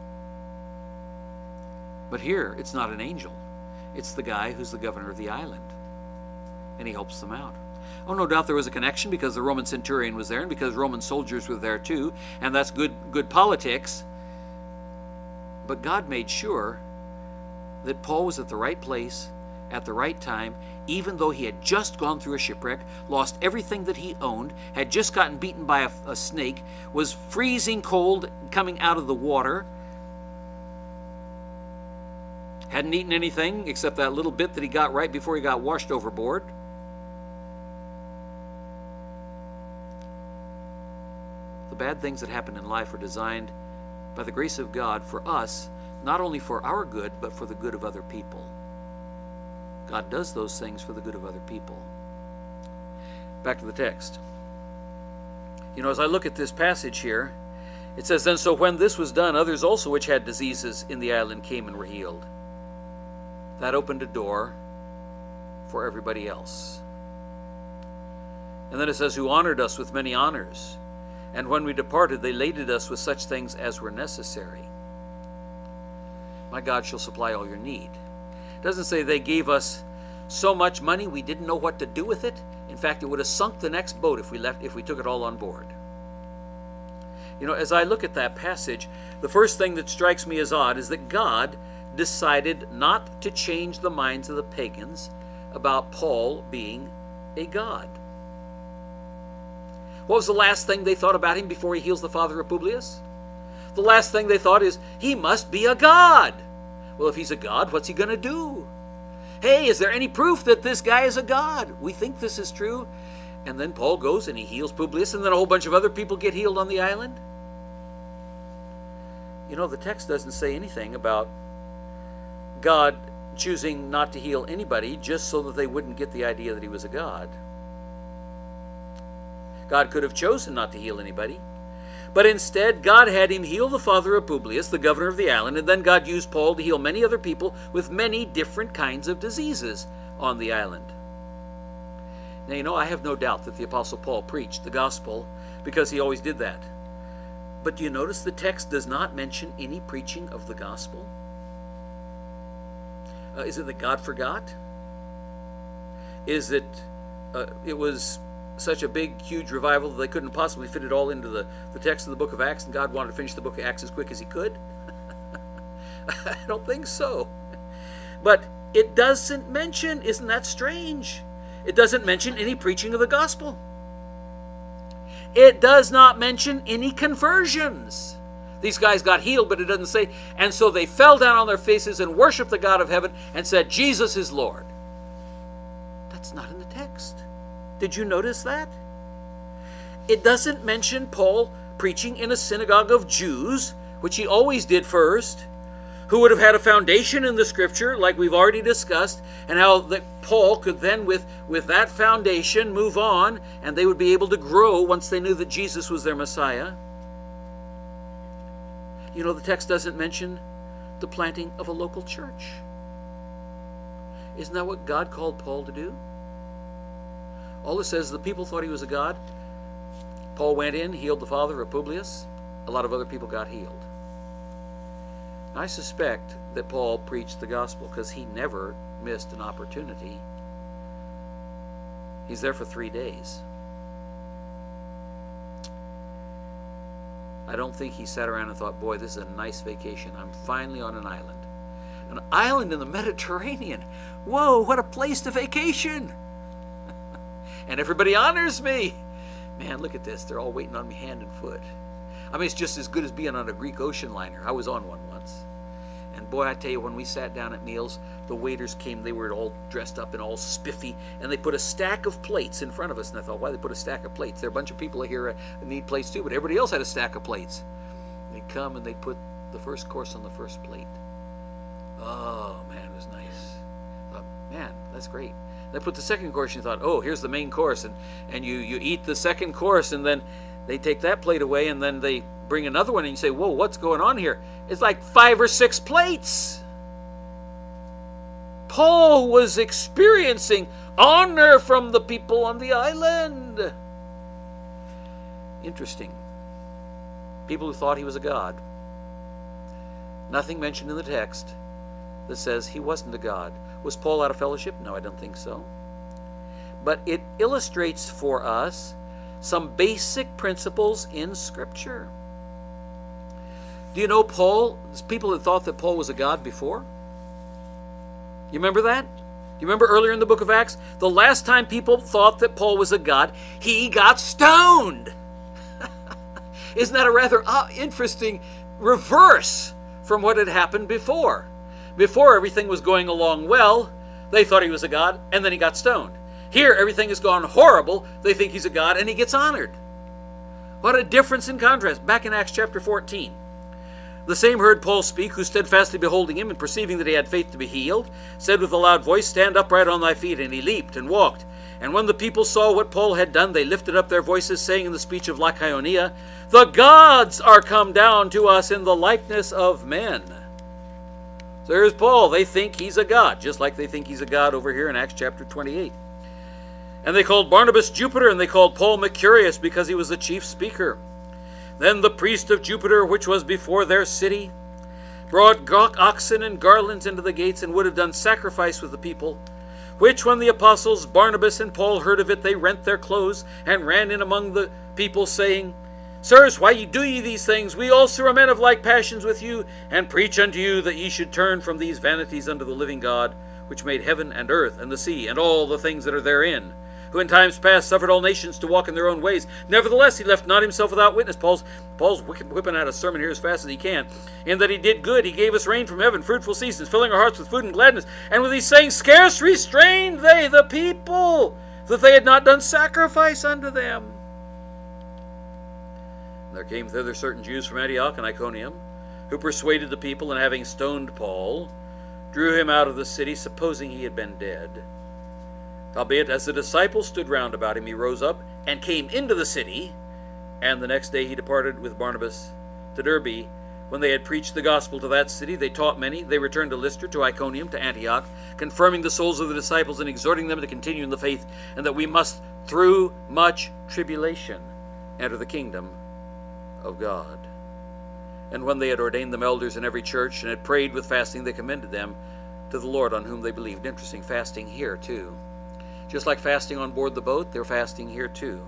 But here, it's not an angel. It's the guy who's the governor of the island. And he helps them out. Oh, no doubt there was a connection because the Roman centurion was there and because Roman soldiers were there too. And that's good, good politics. But God made sure that Paul was at the right place at the right time, even though he had just gone through a shipwreck, lost everything that he owned, had just gotten beaten by a, a snake, was freezing cold coming out of the water, hadn't eaten anything except that little bit that he got right before he got washed overboard. The bad things that happen in life are designed by the grace of God for us, not only for our good, but for the good of other people. God does those things for the good of other people. Back to the text. You know, as I look at this passage here, it says, "Then so when this was done, others also which had diseases in the island came and were healed." That opened a door for everybody else. And then it says, "Who honored us with many honors. And when we departed, they laded us with such things as were necessary." My God shall supply all your need. It doesn't say they gave us so much money we didn't know what to do with it. In fact, it would have sunk the next boat if we left, if we took it all on board. You know, as I look at that passage, the first thing that strikes me as odd is that God decided not to change the minds of the pagans about Paul being a god. What was the last thing they thought about him before he heals the father of Publius? The last thing they thought is, he must be a god. Well, if he's a god, what's he going to do? Hey, is there any proof that this guy is a god? We think this is true. And then Paul goes and he heals Publius, and then a whole bunch of other people get healed on the island. You know, the text doesn't say anything about God choosing not to heal anybody just so that they wouldn't get the idea that he was a god. God could have chosen not to heal anybody. But instead, God had him heal the father of Publius, the governor of the island, and then God used Paul to heal many other people with many different kinds of diseases on the island. Now, you know, I have no doubt that the Apostle Paul preached the gospel because he always did that. But do you notice the text does not mention any preaching of the gospel? Uh, is it that God forgot? Is it uh, it was such a big, huge revival that they couldn't possibly fit it all into the, the text of the book of Acts, and God wanted to finish the book of Acts as quick as he could? I don't think so. But it doesn't mention, isn't that strange? It doesn't mention any preaching of the gospel. It does not mention any conversions. These guys got healed, but it doesn't say, and so they fell down on their faces and worshiped the God of heaven and said, Jesus is Lord. That's not in the text. Did you notice that? It doesn't mention Paul preaching in a synagogue of Jews, which he always did first, who would have had a foundation in the scripture, like we've already discussed, and how that Paul could then, with, with that foundation, move on, and they would be able to grow once they knew that Jesus was their Messiah. You know, the text doesn't mention the planting of a local church. Isn't that what God called Paul to do? All it says is the people thought he was a god. Paul went in, healed the father of Publius. A lot of other people got healed. I suspect that Paul preached the gospel because he never missed an opportunity. He's there for three days. I don't think he sat around and thought, boy, this is a nice vacation. I'm finally on an island. An island in the Mediterranean. Whoa, what a place to vacation. And everybody honors me. Man, look at this. They're all waiting on me hand and foot. I mean, it's just as good as being on a Greek ocean liner. I was on one once. And boy, I tell you, when we sat down at meals, the waiters came. They were all dressed up and all spiffy. And they put a stack of plates in front of us. And I thought, why they put a stack of plates? There are a bunch of people here that need plates too. But everybody else had a stack of plates. They'd come and they'd put the first course on the first plate. Oh, man, it was nice. I thought, man, that's great. They put the second course, and you thought, oh, here's the main course. And, and you, you eat the second course, and then they take that plate away, and then they bring another one, and you say, whoa, what's going on here? It's like five or six plates. Paul was experiencing honor from the people on the island. Interesting. People who thought he was a god. Nothing mentioned in the text that says he wasn't a god. Was Paul out of fellowship? No, I don't think so. But it illustrates for us some basic principles in Scripture. Do you know Paul? There's people that thought that Paul was a god before. You remember that? Do you remember earlier in the book of Acts? The last time people thought that Paul was a god, he got stoned. Isn't that a rather uh, interesting reverse from what had happened before? Before everything was going along well, they thought he was a god, and then he got stoned. Here, everything has gone horrible. They think he's a god, and he gets honored. What a difference in contrast. Back in Acts chapter fourteen. The same heard Paul speak, who steadfastly beholding him, and perceiving that he had faith to be healed, said with a loud voice, Stand upright on thy feet. And he leaped and walked. And when the people saw what Paul had done, they lifted up their voices, saying in the speech of Lycaonia, The gods are come down to us in the likeness of men. So here's Paul. They think he's a god, just like they think he's a god over here in Acts chapter twenty-eight. And they called Barnabas Jupiter, and they called Paul Mercurius, because he was the chief speaker. Then the priest of Jupiter, which was before their city, brought oxen and garlands into the gates, and would have done sacrifice with the people, Which when the apostles Barnabas and Paul heard of it, they rent their clothes, and ran in among the people, saying, Sirs, why do ye these things? We also are men of like passions with you, and preach unto you that ye should turn from these vanities unto the living God, which made heaven and earth and the sea, and all the things that are therein, who in times past suffered all nations to walk in their own ways. Nevertheless, he left not himself without witness. Paul's, Paul's whipping out a sermon here as fast as he can. In that he did good, he gave us rain from heaven, fruitful seasons, filling our hearts with food and gladness. And with these sayings, scarce restrained they the people, that they had not done sacrifice unto them. And there came thither certain Jews from Antioch and Iconium, who persuaded the people, and having stoned Paul, drew him out of the city, supposing he had been dead. Howbeit, as the disciples stood round about him, he rose up and came into the city, and the next day he departed with Barnabas to Derbe. When they had preached the gospel to that city, they taught many. They returned to Lystra, to Iconium, to Antioch, confirming the souls of the disciples and exhorting them to continue in the faith, and that we must, through much tribulation, enter the kingdom of God. And when they had ordained them elders in every church, and had prayed with fasting, they commended them to the Lord on whom they believed. Interesting, fasting here too. Just like fasting on board the boat, they're fasting here too.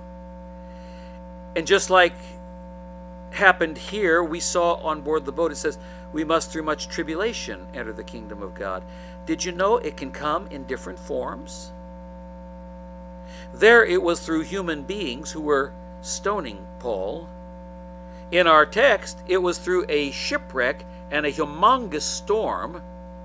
And just like happened here, we saw on board the boat, it says, we must through much tribulation enter the kingdom of God. Did you know it can come in different forms? There it was through human beings who were stoning Paul. In our text, it was through a shipwreck and a humongous storm.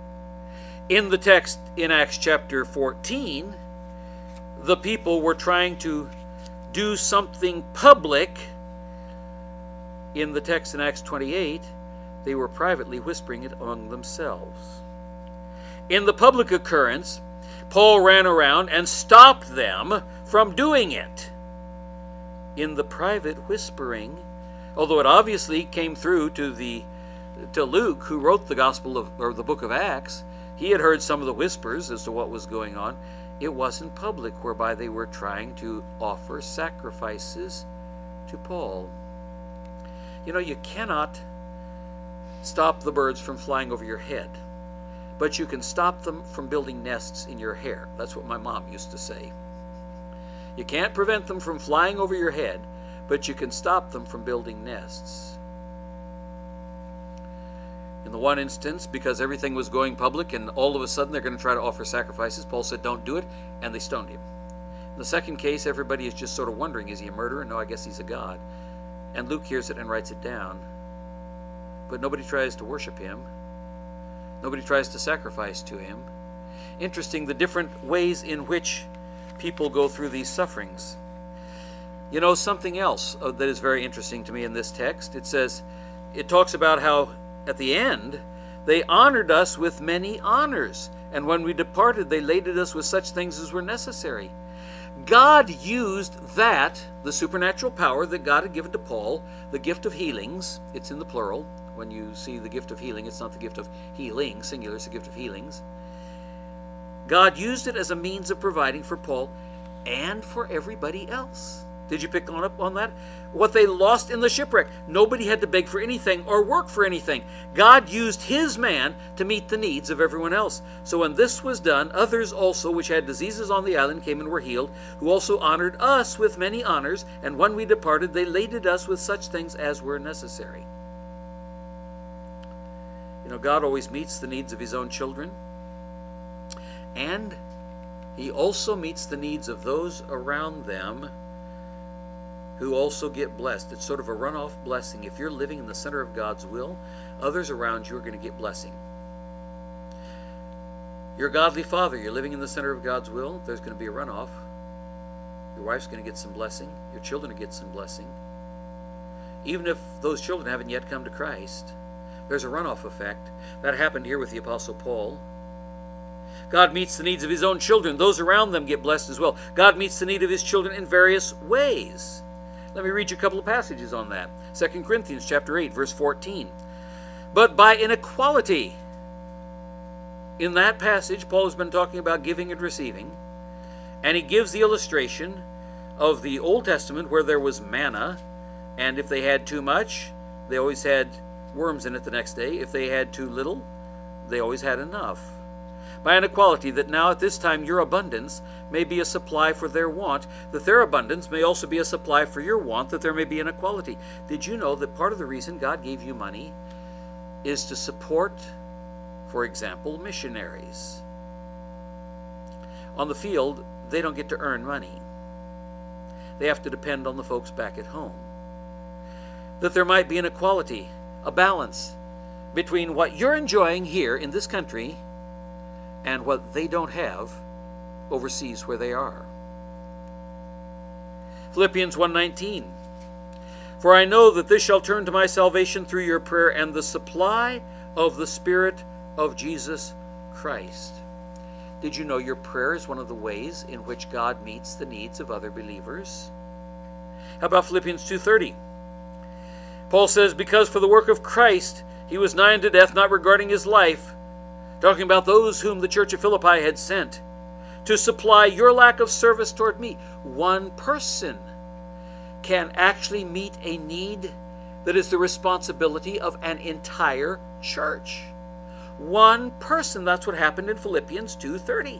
In the text in Acts chapter fourteen, the people were trying to do something public. In the text in Acts twenty-eight, they were privately whispering it among themselves. In the public occurrence, Paul ran around and stopped them from doing it. In the private whispering, although it obviously came through to the to Luke, who wrote the Gospel of, or the book of Acts, he had heard some of the whispers as to what was going on. It wasn't public, whereby they were trying to offer sacrifices to Paul. You know, you cannot stop the birds from flying over your head, but you can stop them from building nests in your hair. That's what my mom used to say. You can't prevent them from flying over your head, but you can stop them from building nests. In the one instance, because everything was going public and all of a sudden they're going to try to offer sacrifices, Paul said, don't do it, and they stoned him. In the second case, everybody is just sort of wondering, is he a murderer? No, I guess he's a god. And Luke hears it and writes it down. But nobody tries to worship him. Nobody tries to sacrifice to him. Interesting, the different ways in which people go through these sufferings. You know, something else that is very interesting to me in this text, it says, it talks about how at the end, they honored us with many honors, and when we departed, they laded us with such things as were necessary. God used that, the supernatural power that God had given to Paul, the gift of healings, it's in the plural. When you see the gift of healing, it's not the gift of healing, singular, it's the gift of healings. God used it as a means of providing for Paul and for everybody else. Did you pick on up on that? What they lost in the shipwreck. Nobody had to beg for anything or work for anything. God used his man to meet the needs of everyone else. So when this was done, others also which had diseases on the island came and were healed, who also honored us with many honors, and when we departed, they laded us with such things as were necessary. You know, God always meets the needs of his own children, and he also meets the needs of those around them who also get blessed. It's sort of a runoff blessing. If you're living in the center of God's will, others around you are going to get blessing. You're a godly father. You're living in the center of God's will. There's going to be a runoff. Your wife's going to get some blessing. Your children will get some blessing. Even if those children haven't yet come to Christ, there's a runoff effect. That happened here with the Apostle Paul. God meets the needs of his own children. Those around them get blessed as well. God meets the need of his children in various ways. Let me read you a couple of passages on that. Second Corinthians chapter eight, verse fourteen. But by inequality. In that passage, Paul has been talking about giving and receiving. And he gives the illustration of the Old Testament where there was manna. And if they had too much, they always had worms in it the next day. If they had too little, they always had enough. by inequality, that now at this time your abundance may be a supply for their want, that their abundance may also be a supply for your want, that there may be inequality. Did you know that part of the reason God gave you money is to support, for example, missionaries? On the field, they don't get to earn money. They have to depend on the folks back at home. That there might be an equality, a balance between what you're enjoying here in this country and what they don't have overseas where they are. Philippians one nineteen. For I know that this shall turn to my salvation through your prayer and the supply of the Spirit of Jesus Christ. Did you know your prayer is one of the ways in which God meets the needs of other believers? How about Philippians two thirty? Paul says, because for the work of Christ he was nigh unto death, not regarding his life, talking about those whom the church of Philippi had sent, to supply your lack of service toward me. One person can actually meet a need that is the responsibility of an entire church. One person. That's what happened in Philippians two thirty.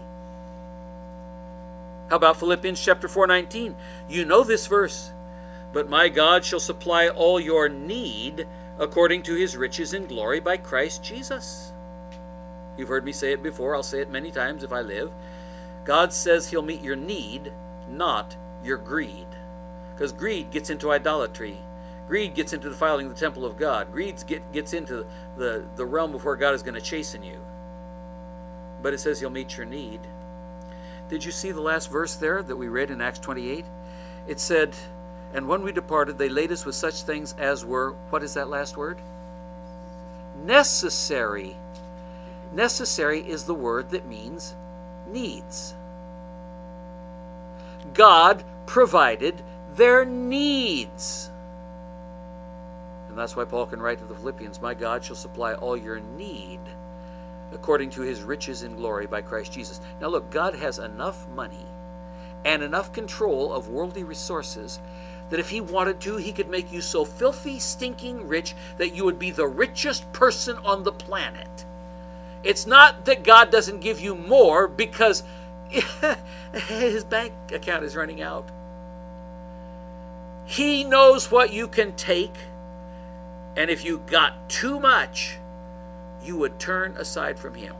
How about Philippians chapter four nineteen? You know this verse. But my God shall supply all your need according to his riches in glory by Christ Jesus. You've heard me say it before. I'll say it many times if I live. God says he'll meet your need, not your greed. Because greed gets into idolatry. Greed gets into defiling the temple of God. Greed get, gets into the, the realm of where God is going to chasten you. But it says he'll meet your need. Did you see the last verse there that we read in Acts twenty-eight? It said, and when we departed, they laid us with such things as were, what is that last word? Necessary. Necessary is the word that means needs. God provided their needs. And that's why Paul can write to the Philippians, my God shall supply all your need according to his riches in glory by Christ Jesus. Now look, God has enough money and enough control of worldly resources that if he wanted to, he could make you so filthy, stinking rich that you would be the richest person on the planet. It's not that God doesn't give you more because his bank account is running out. He knows what you can take, and if you got too much, you would turn aside from him.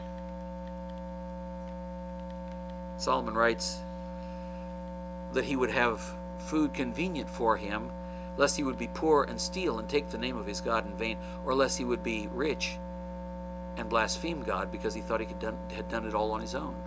Solomon writes that he would have food convenient for him, lest he would be poor and steal and take the name of his God in vain, or lest he would be rich and blaspheme God because he thought he could done, had done it all on his own.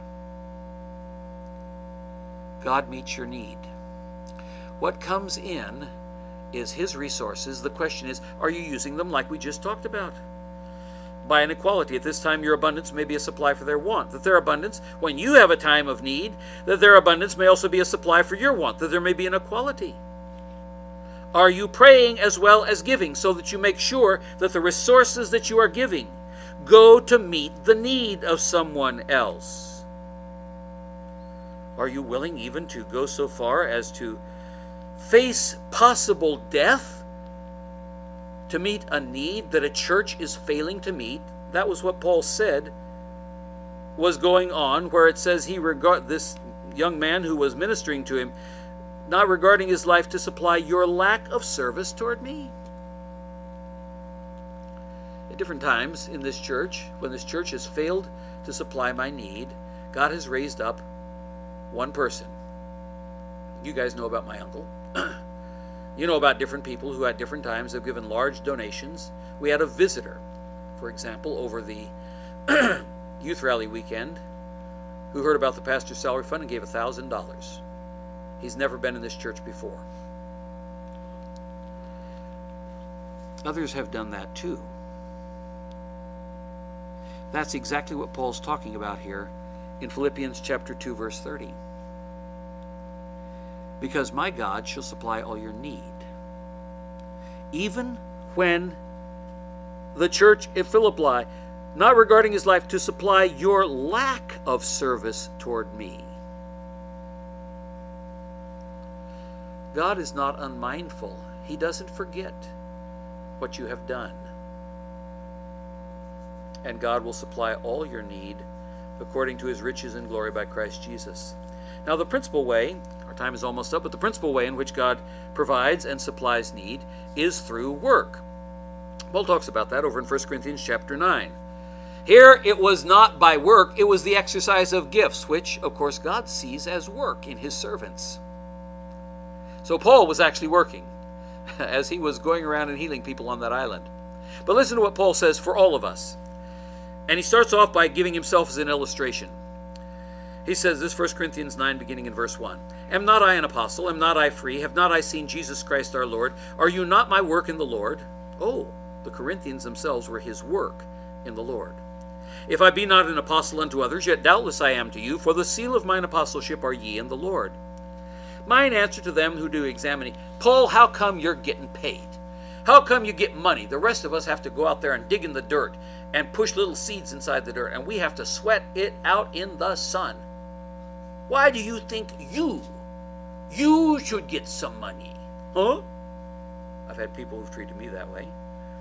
God meets your need. What comes in is his resources. The question is, are you using them like we just talked about? By inequality, at this time your abundance may be a supply for their want. That their abundance, when you have a time of need, that their abundance may also be a supply for your want. That there may be an equality. Are you praying as well as giving, so that you make sure that the resources that you are giving go to meet the need of someone else? Are you willing even to go so far as to face possible death to meet a need that a church is failing to meet? That was what Paul said was going on, where it says he regard this young man who was ministering to him, not regarding his life to supply your lack of service toward me. At different times in this church, when this church has failed to supply my need, God has raised up one person. You guys know about my uncle. You know about different people who at different times have given large donations. We had a visitor, for example, over the youth rally weekend, who heard about the pastor's salary fund and gave a thousand dollars. He's never been in this church before. Others have done that too. That's exactly what Paul's talking about here in Philippians chapter two, verse thirty. Because my God shall supply all your need. Even when the church at Philippi, not regarding his life, to supply your lack of service toward me. God is not unmindful. He doesn't forget what you have done. And God will supply all your need according to his riches and glory by Christ Jesus. Now the principal way, our time is almost up, but the principal way in which God provides and supplies need is through work. Paul talks about that over in First Corinthians chapter nine. Here it was not by work, it was the exercise of gifts, which of course God sees as work in his servants. So Paul was actually working as he was going around and healing people on that island. But listen to what Paul says for all of us. And he starts off by giving himself as an illustration. He says this, First Corinthians nine, beginning in verse one. Am not I an apostle? Am not I free? Have not I seen Jesus Christ our Lord? Are you not my work in the Lord? Oh, the Corinthians themselves were his work in the Lord. If I be not an apostle unto others, yet doubtless I am to you, for the seal of mine apostleship are ye in the Lord. Mine answer to them who do examine me. Paul, how come you're getting paid? How come you get money? The rest of us have to go out there and dig in the dirt and push little seeds inside the dirt, and we have to sweat it out in the sun. Why do you think you, you should get some money? Huh? I've had people who've treated me that way.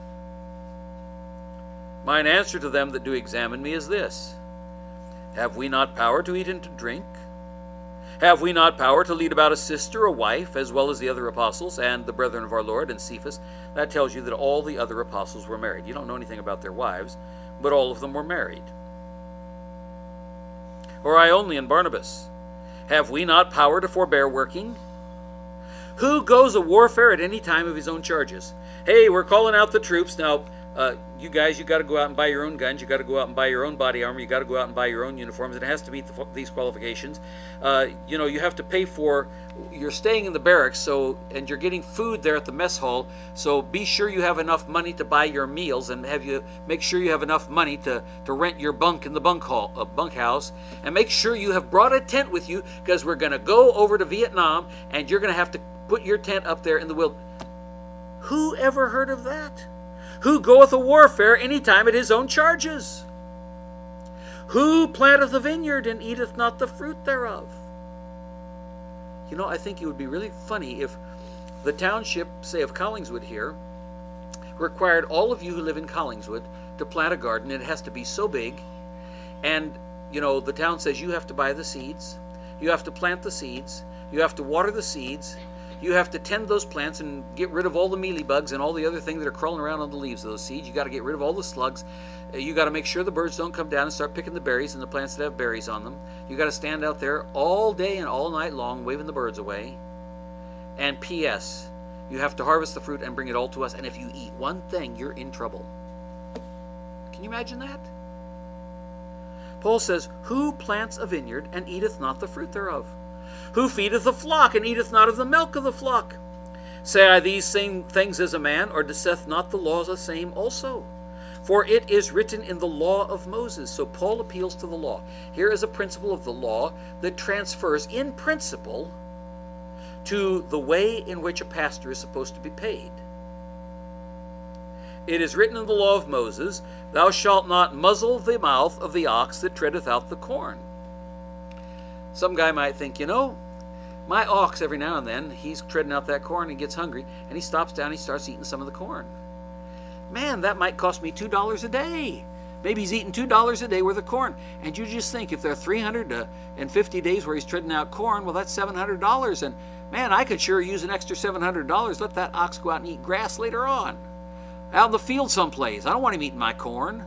Mine answer to them that do examine me is this. Have we not power to eat and to drink? Have we not power to lead about a sister, a wife, as well as the other apostles, and the brethren of our Lord, and Cephas? That tells you that all the other apostles were married. You don't know anything about their wives, but all of them were married. Or I only and Barnabas? Have we not power to forbear working? Who goes a warfare at any time of his own charges? Hey, we're calling out the troops. Now, uh, you guys, you got to go out and buy your own guns. You got to go out and buy your own body armor. You got to go out and buy your own uniforms. It has to meet the, these qualifications. Uh, you know, you have to pay for. You're staying in the barracks, so and you're getting food there at the mess hall. So be sure you have enough money to buy your meals, and have you make sure you have enough money to to rent your bunk in the bunk hall, uh, bunkhouse, and make sure you have brought a tent with you because we're going to go over to Vietnam, and you're going to have to put your tent up there in the wilderness. Who ever heard of that? Who goeth a warfare any time at his own charges? Who planteth a vineyard and eateth not the fruit thereof? You know, I think it would be really funny if the township, say of Collingswood here, required all of you who live in Collingswood to plant a garden. It has to be so big. And, you know, the town says you have to buy the seeds. You have to plant the seeds. You have to water the seeds. You have to tend those plants and get rid of all the mealybugs and all the other things that are crawling around on the leaves of those seeds. You got to get rid of all the slugs. You got to make sure the birds don't come down and start picking the berries and the plants that have berries on them. You got to stand out there all day and all night long waving the birds away. And P S You have to harvest the fruit and bring it all to us. And if you eat one thing, you're in trouble. Can you imagine that? Paul says, who plants a vineyard and eateth not the fruit thereof? Who feedeth the flock, and eateth not of the milk of the flock? Say I these same things as a man, or dissaith not the laws the same also? For it is written in the law of Moses. So Paul appeals to the law. Here is a principle of the law that transfers in principle to the way in which a pastor is supposed to be paid. It is written in the law of Moses, thou shalt not muzzle the mouth of the ox that treadeth out the corn. Some guy might think, you know, my ox every now and then, he's treading out that corn and gets hungry, and he stops down and he starts eating some of the corn. Man, that might cost me two dollars a day. Maybe he's eating two dollars a day worth of corn. And you just think, if there are three hundred fifty days where he's treading out corn, well, that's seven hundred dollars. And man, I could sure use an extra seven hundred dollars. Let that ox go out and eat grass later on. Out in the field someplace. I don't want him eating my corn.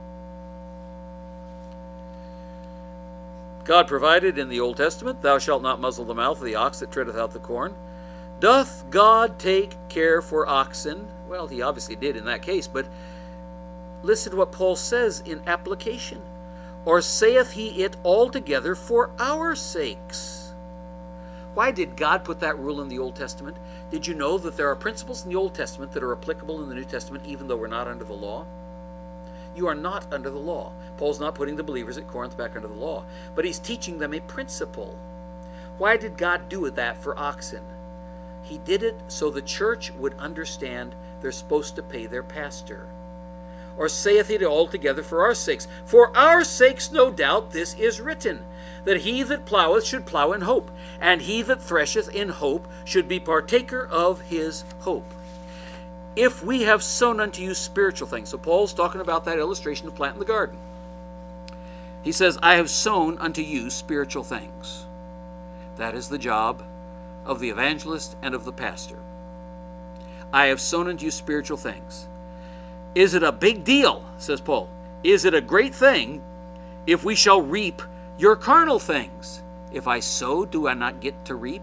God provided in the Old Testament, thou shalt not muzzle the mouth of the ox that treadeth out the corn. Doth God take care for oxen? Well, he obviously did in that case, but listen to what Paul says in application. Or saith he it altogether for our sakes? Why did God put that rule in the Old Testament? Did you know that there are principles in the Old Testament that are applicable in the New Testament even though we're not under the law? You are not under the law. Paul's not putting the believers at Corinth back under the law, but he's teaching them a principle. Why did God do that for oxen? He did it so the church would understand they're supposed to pay their pastor. Or saith it altogether for our sakes? For our sakes, no doubt, this is written, that he that ploweth should plow in hope, and he that thresheth in hope should be partaker of his hope. If we have sown unto you spiritual things. So Paul's talking about that illustration of planting the garden. He says, I have sown unto you spiritual things. That is the job of the evangelist and of the pastor. I have sown unto you spiritual things. Is it a big deal, says Paul? Is it a great thing if we shall reap your carnal things? If I sow, do I not get to reap?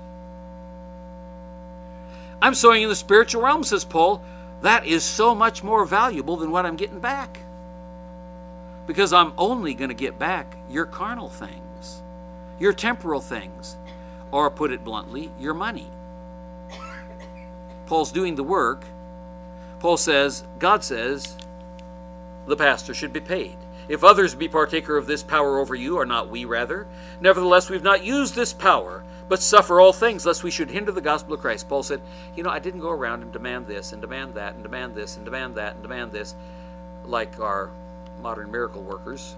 I'm sowing in the spiritual realm, says Paul. That is so much more valuable than what I'm getting back. Because I'm only going to get back your carnal things, your temporal things, or put it bluntly, your money. Paul's doing the work. Paul says, God says, the pastor should be paid. If others be partaker of this power over you, are not we rather? Nevertheless, we've not used this power, but suffer all things, lest we should hinder the gospel of Christ. Paul said, you know, I didn't go around and demand this, and demand that, and demand this, and demand that, and demand this, like our modern miracle workers.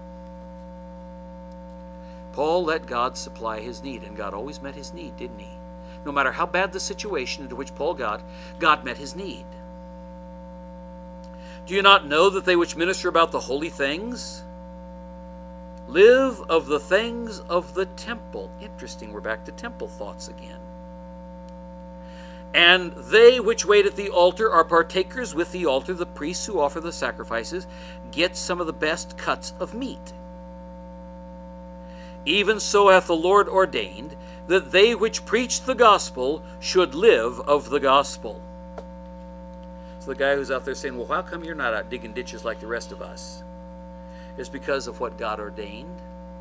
Paul let God supply his need, and God always met his need, didn't he? No matter how bad the situation into which Paul got, God met his need. Do you not know that they which minister about the holy things live of the things of the temple? Interesting, we're back to temple thoughts again. And they which wait at the altar are partakers with the altar. The priests who offer the sacrifices get some of the best cuts of meat. Even so hath the Lord ordained that they which preach the gospel should live of the gospel. So the guy who's out there saying, well, how come you're not out digging ditches like the rest of us? It's because of what God ordained.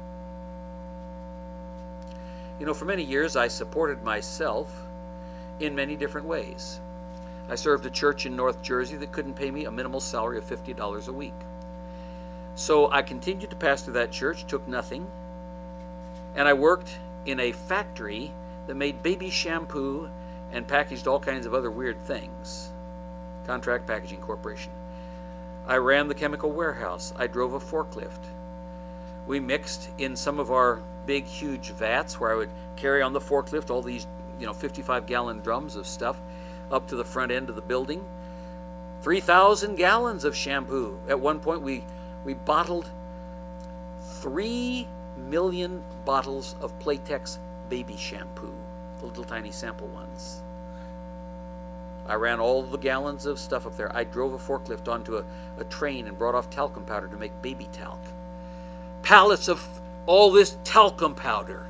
You know, for many years I supported myself in many different ways. I served a church in North Jersey that couldn't pay me a minimal salary of fifty dollars a week. So I continued to pastor that church, took nothing, and I worked in a factory that made baby shampoo and packaged all kinds of other weird things. Contract Packaging Corporation. I ran the chemical warehouse. I drove a forklift. We mixed in some of our big, huge vats where I would carry on the forklift all these, you know, fifty-five gallon drums of stuff up to the front end of the building. three thousand gallons of shampoo. At one point, we, we bottled three million bottles of Playtex baby shampoo, the little tiny sample ones. I ran all the gallons of stuff up there. I drove a forklift onto a, a train and brought off talcum powder to make baby talc. Pallets of all this talcum powder.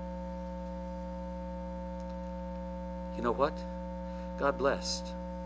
You know what? God blessed.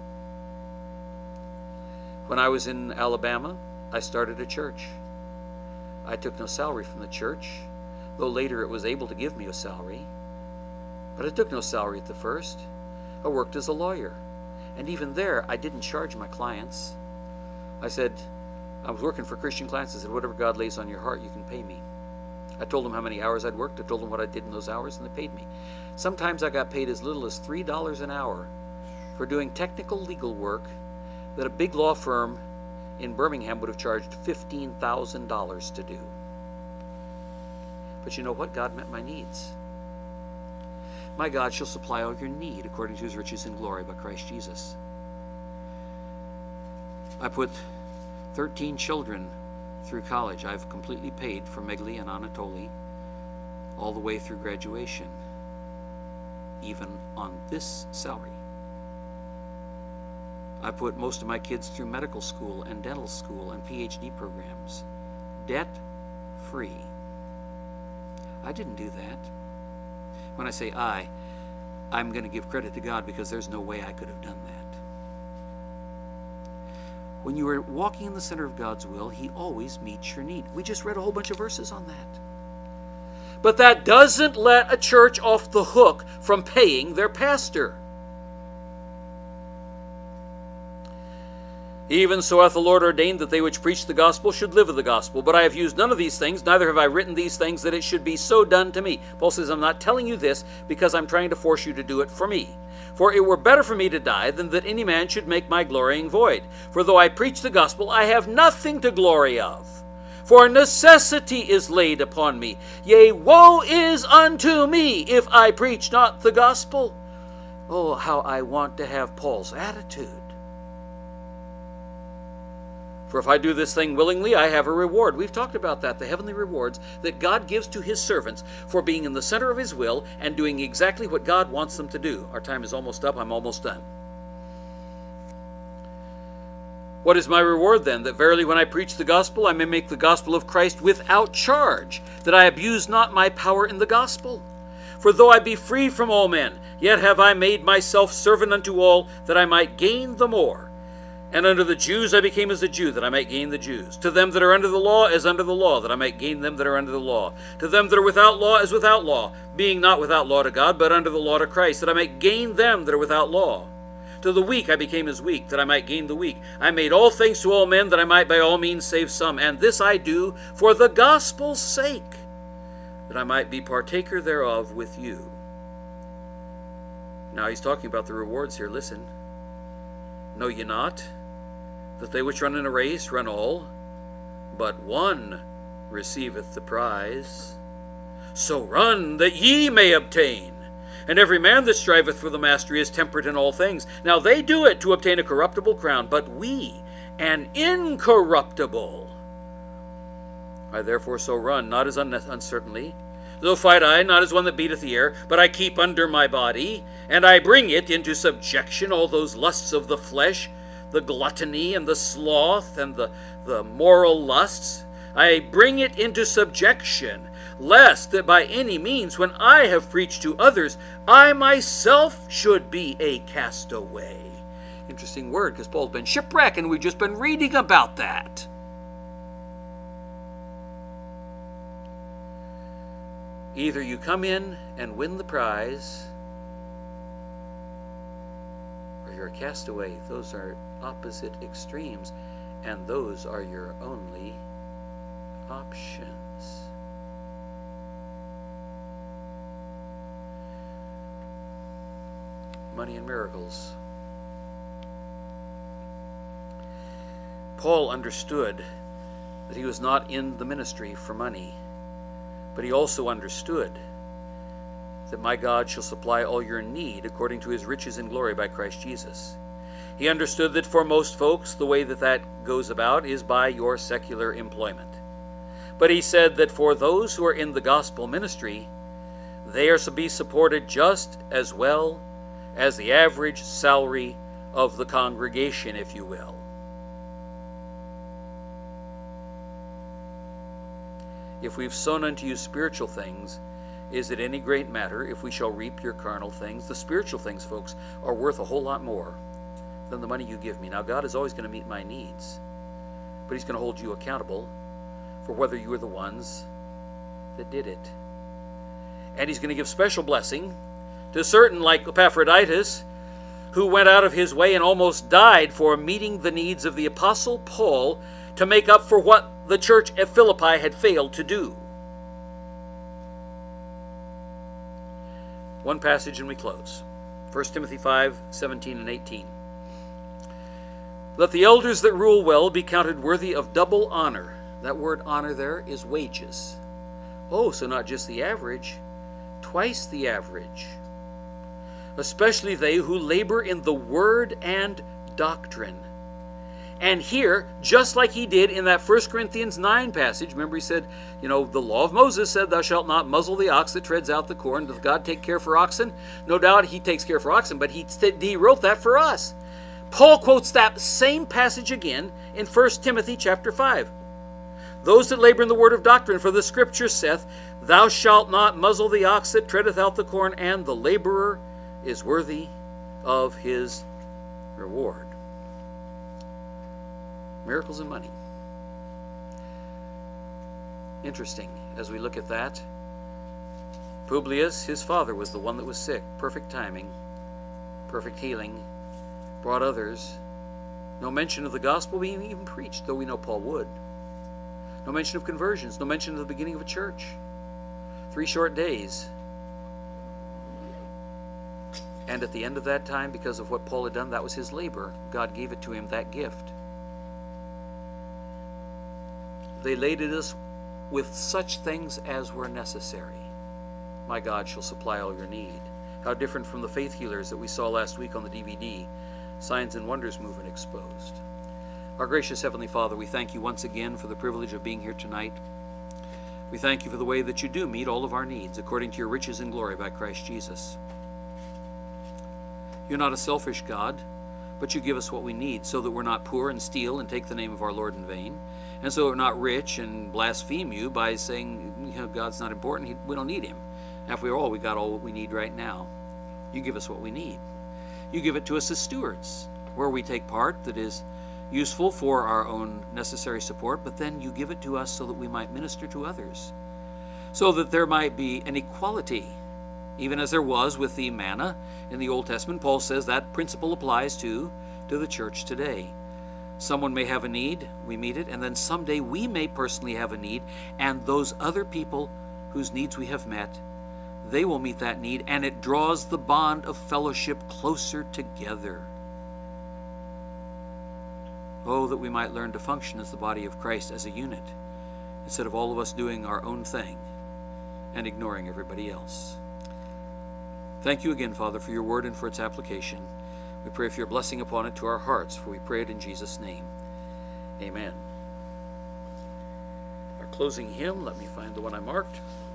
When I was in Alabama, I started a church. I took no salary from the church, though later it was able to give me a salary. But I took no salary at the first. I worked as a lawyer. And even there, I didn't charge my clients. I said, I was working for Christian clients. I said, whatever God lays on your heart, you can pay me. I told them how many hours I'd worked. I told them what I did in those hours, and they paid me. Sometimes I got paid as little as three dollars an hour for doing technical legal work that a big law firm in Birmingham would have charged fifteen thousand dollars to do. But you know what? God met my needs. My God shall supply all your need according to his riches in glory by Christ Jesus. I put thirteen children through college. I've completely paid for Megli and Anatoly all the way through graduation, even on this salary. I put most of my kids through medical school and dental school and P H D programs, debt-free. I didn't do that. When I say I, I'm going to give credit to God because there's no way I could have done that. When you are walking in the center of God's will, he always meets your need. We just read a whole bunch of verses on that. But that doesn't let a church off the hook from paying their pastor. Even so hath the Lord ordained that they which preach the gospel should live of the gospel. But I have used none of these things, neither have I written these things, that it should be so done to me. Paul says, I'm not telling you this because I'm trying to force you to do it for me. For it were better for me to die than that any man should make my glorying void. For though I preach the gospel, I have nothing to glory of. For necessity is laid upon me. Yea, woe is unto me if I preach not the gospel. Oh, how I want to have Paul's attitude. For if I do this thing willingly, I have a reward. We've talked about that, the heavenly rewards that God gives to his servants for being in the center of his will and doing exactly what God wants them to do. Our time is almost up. I'm almost done. What is my reward then? That verily when I preach the gospel, I may make the gospel of Christ without charge, that I abuse not my power in the gospel. For though I be free from all men, yet have I made myself servant unto all, that I might gain the more. And unto the Jews I became as a Jew, that I might gain the Jews. To them that are under the law, as under the law, that I might gain them that are under the law. To them that are without law, as without law, being not without law to God, but under the law to Christ, that I might gain them that are without law. To the weak I became as weak, that I might gain the weak. I made all things to all men, that I might by all means save some. And this I do for the gospel's sake, that I might be partaker thereof with you. Now he's talking about the rewards here. Listen. Know ye not that they which run in a race run all, but one receiveth the prize? So run that ye may obtain. And every man that striveth for the mastery is temperate in all things. Now they do it to obtain a corruptible crown, but we an incorruptible. I therefore so run, not as un uncertainly. So fight I, not as one that beateth the air, but I keep under my body, and I bring it into subjection, all those lusts of the flesh, the gluttony and the sloth and the, the moral lusts. I bring it into subjection, lest that by any means, when I have preached to others, I myself should be a castaway. Interesting word, because Paul's been shipwrecked, and we've just been reading about that. Either you come in and win the prize, or you're a castaway. Those are opposite extremes, and those are your only options. Money and miracles. Paul understood that he was not in the ministry for money, but he also understood that my God shall supply all your need according to his riches in glory by Christ Jesus. He understood that for most folks, the way that that goes about is by your secular employment. But he said that for those who are in the gospel ministry, they are to be supported just as well as the average salary of the congregation, if you will. If we've sown unto you spiritual things, is it any great matter if we shall reap your carnal things? The spiritual things, folks, are worth a whole lot more than the money you give me. Now, God is always going to meet my needs, but he's going to hold you accountable for whether you were the ones that did it. And he's going to give special blessing to certain, like Epaphroditus, who went out of his way and almost died for meeting the needs of the Apostle Paul to make up for what the church at Philippi had failed to do. One passage and we close. First Timothy five, seventeen and eighteen. Let the elders that rule well be counted worthy of double honor. That word honor there is wages. Oh, so not just the average, twice the average. Especially they who labor in the word and doctrine. And here, just like he did in that First Corinthians nine passage, remember he said, you know, the law of Moses said, thou shalt not muzzle the ox that treads out the corn. Does God take care for oxen? No doubt he takes care for oxen, but he, he wrote that for us. Paul quotes that same passage again in First Timothy chapter five. Those that labor in the word of doctrine, for the scripture saith, thou shalt not muzzle the ox that treadeth out the corn, and the laborer is worthy of his reward. Miracles and money. Interesting as we look at that. Publius, his father, was the one that was sick. Perfect timing, perfect healing, brought others. No mention of the gospel being even preached, though we know Paul would. No mention of conversions, no mention of the beginning of a church. Three short days. And at the end of that time, because of what Paul had done, that was his labor. God gave it to him, that gift. They laded us with such things as were necessary. My God shall supply all your need. How different from the faith healers that we saw last week on the D V D, Signs and Wonders movement exposed. Our gracious Heavenly Father, we thank you once again for the privilege of being here tonight. We thank you for the way that you do meet all of our needs according to your riches and glory by Christ Jesus. You're not a selfish God, but you give us what we need so that we're not poor and steal and take the name of our Lord in vain, and so we're not rich and blaspheme you by saying, you know, God's not important, he, we don't need him. After all, we got all what we need right now. You give us what we need. You give it to us as stewards, where we take part that is useful for our own necessary support, but then you give it to us so that we might minister to others, so that there might be an equality, even as there was with the manna in the Old Testament. Paul says that principle applies to, to the church today. Someone may have a need, we meet it, and then someday we may personally have a need, and those other people whose needs we have met, they will meet that need, and it draws the bond of fellowship closer together. Oh, that we might learn to function as the body of Christ as a unit, instead of all of us doing our own thing and ignoring everybody else. Thank you again, Father, for your word and for its application. We pray for your blessing upon it to our hearts, for we pray it in Jesus' name. Amen. Our closing hymn, let me find the one I marked.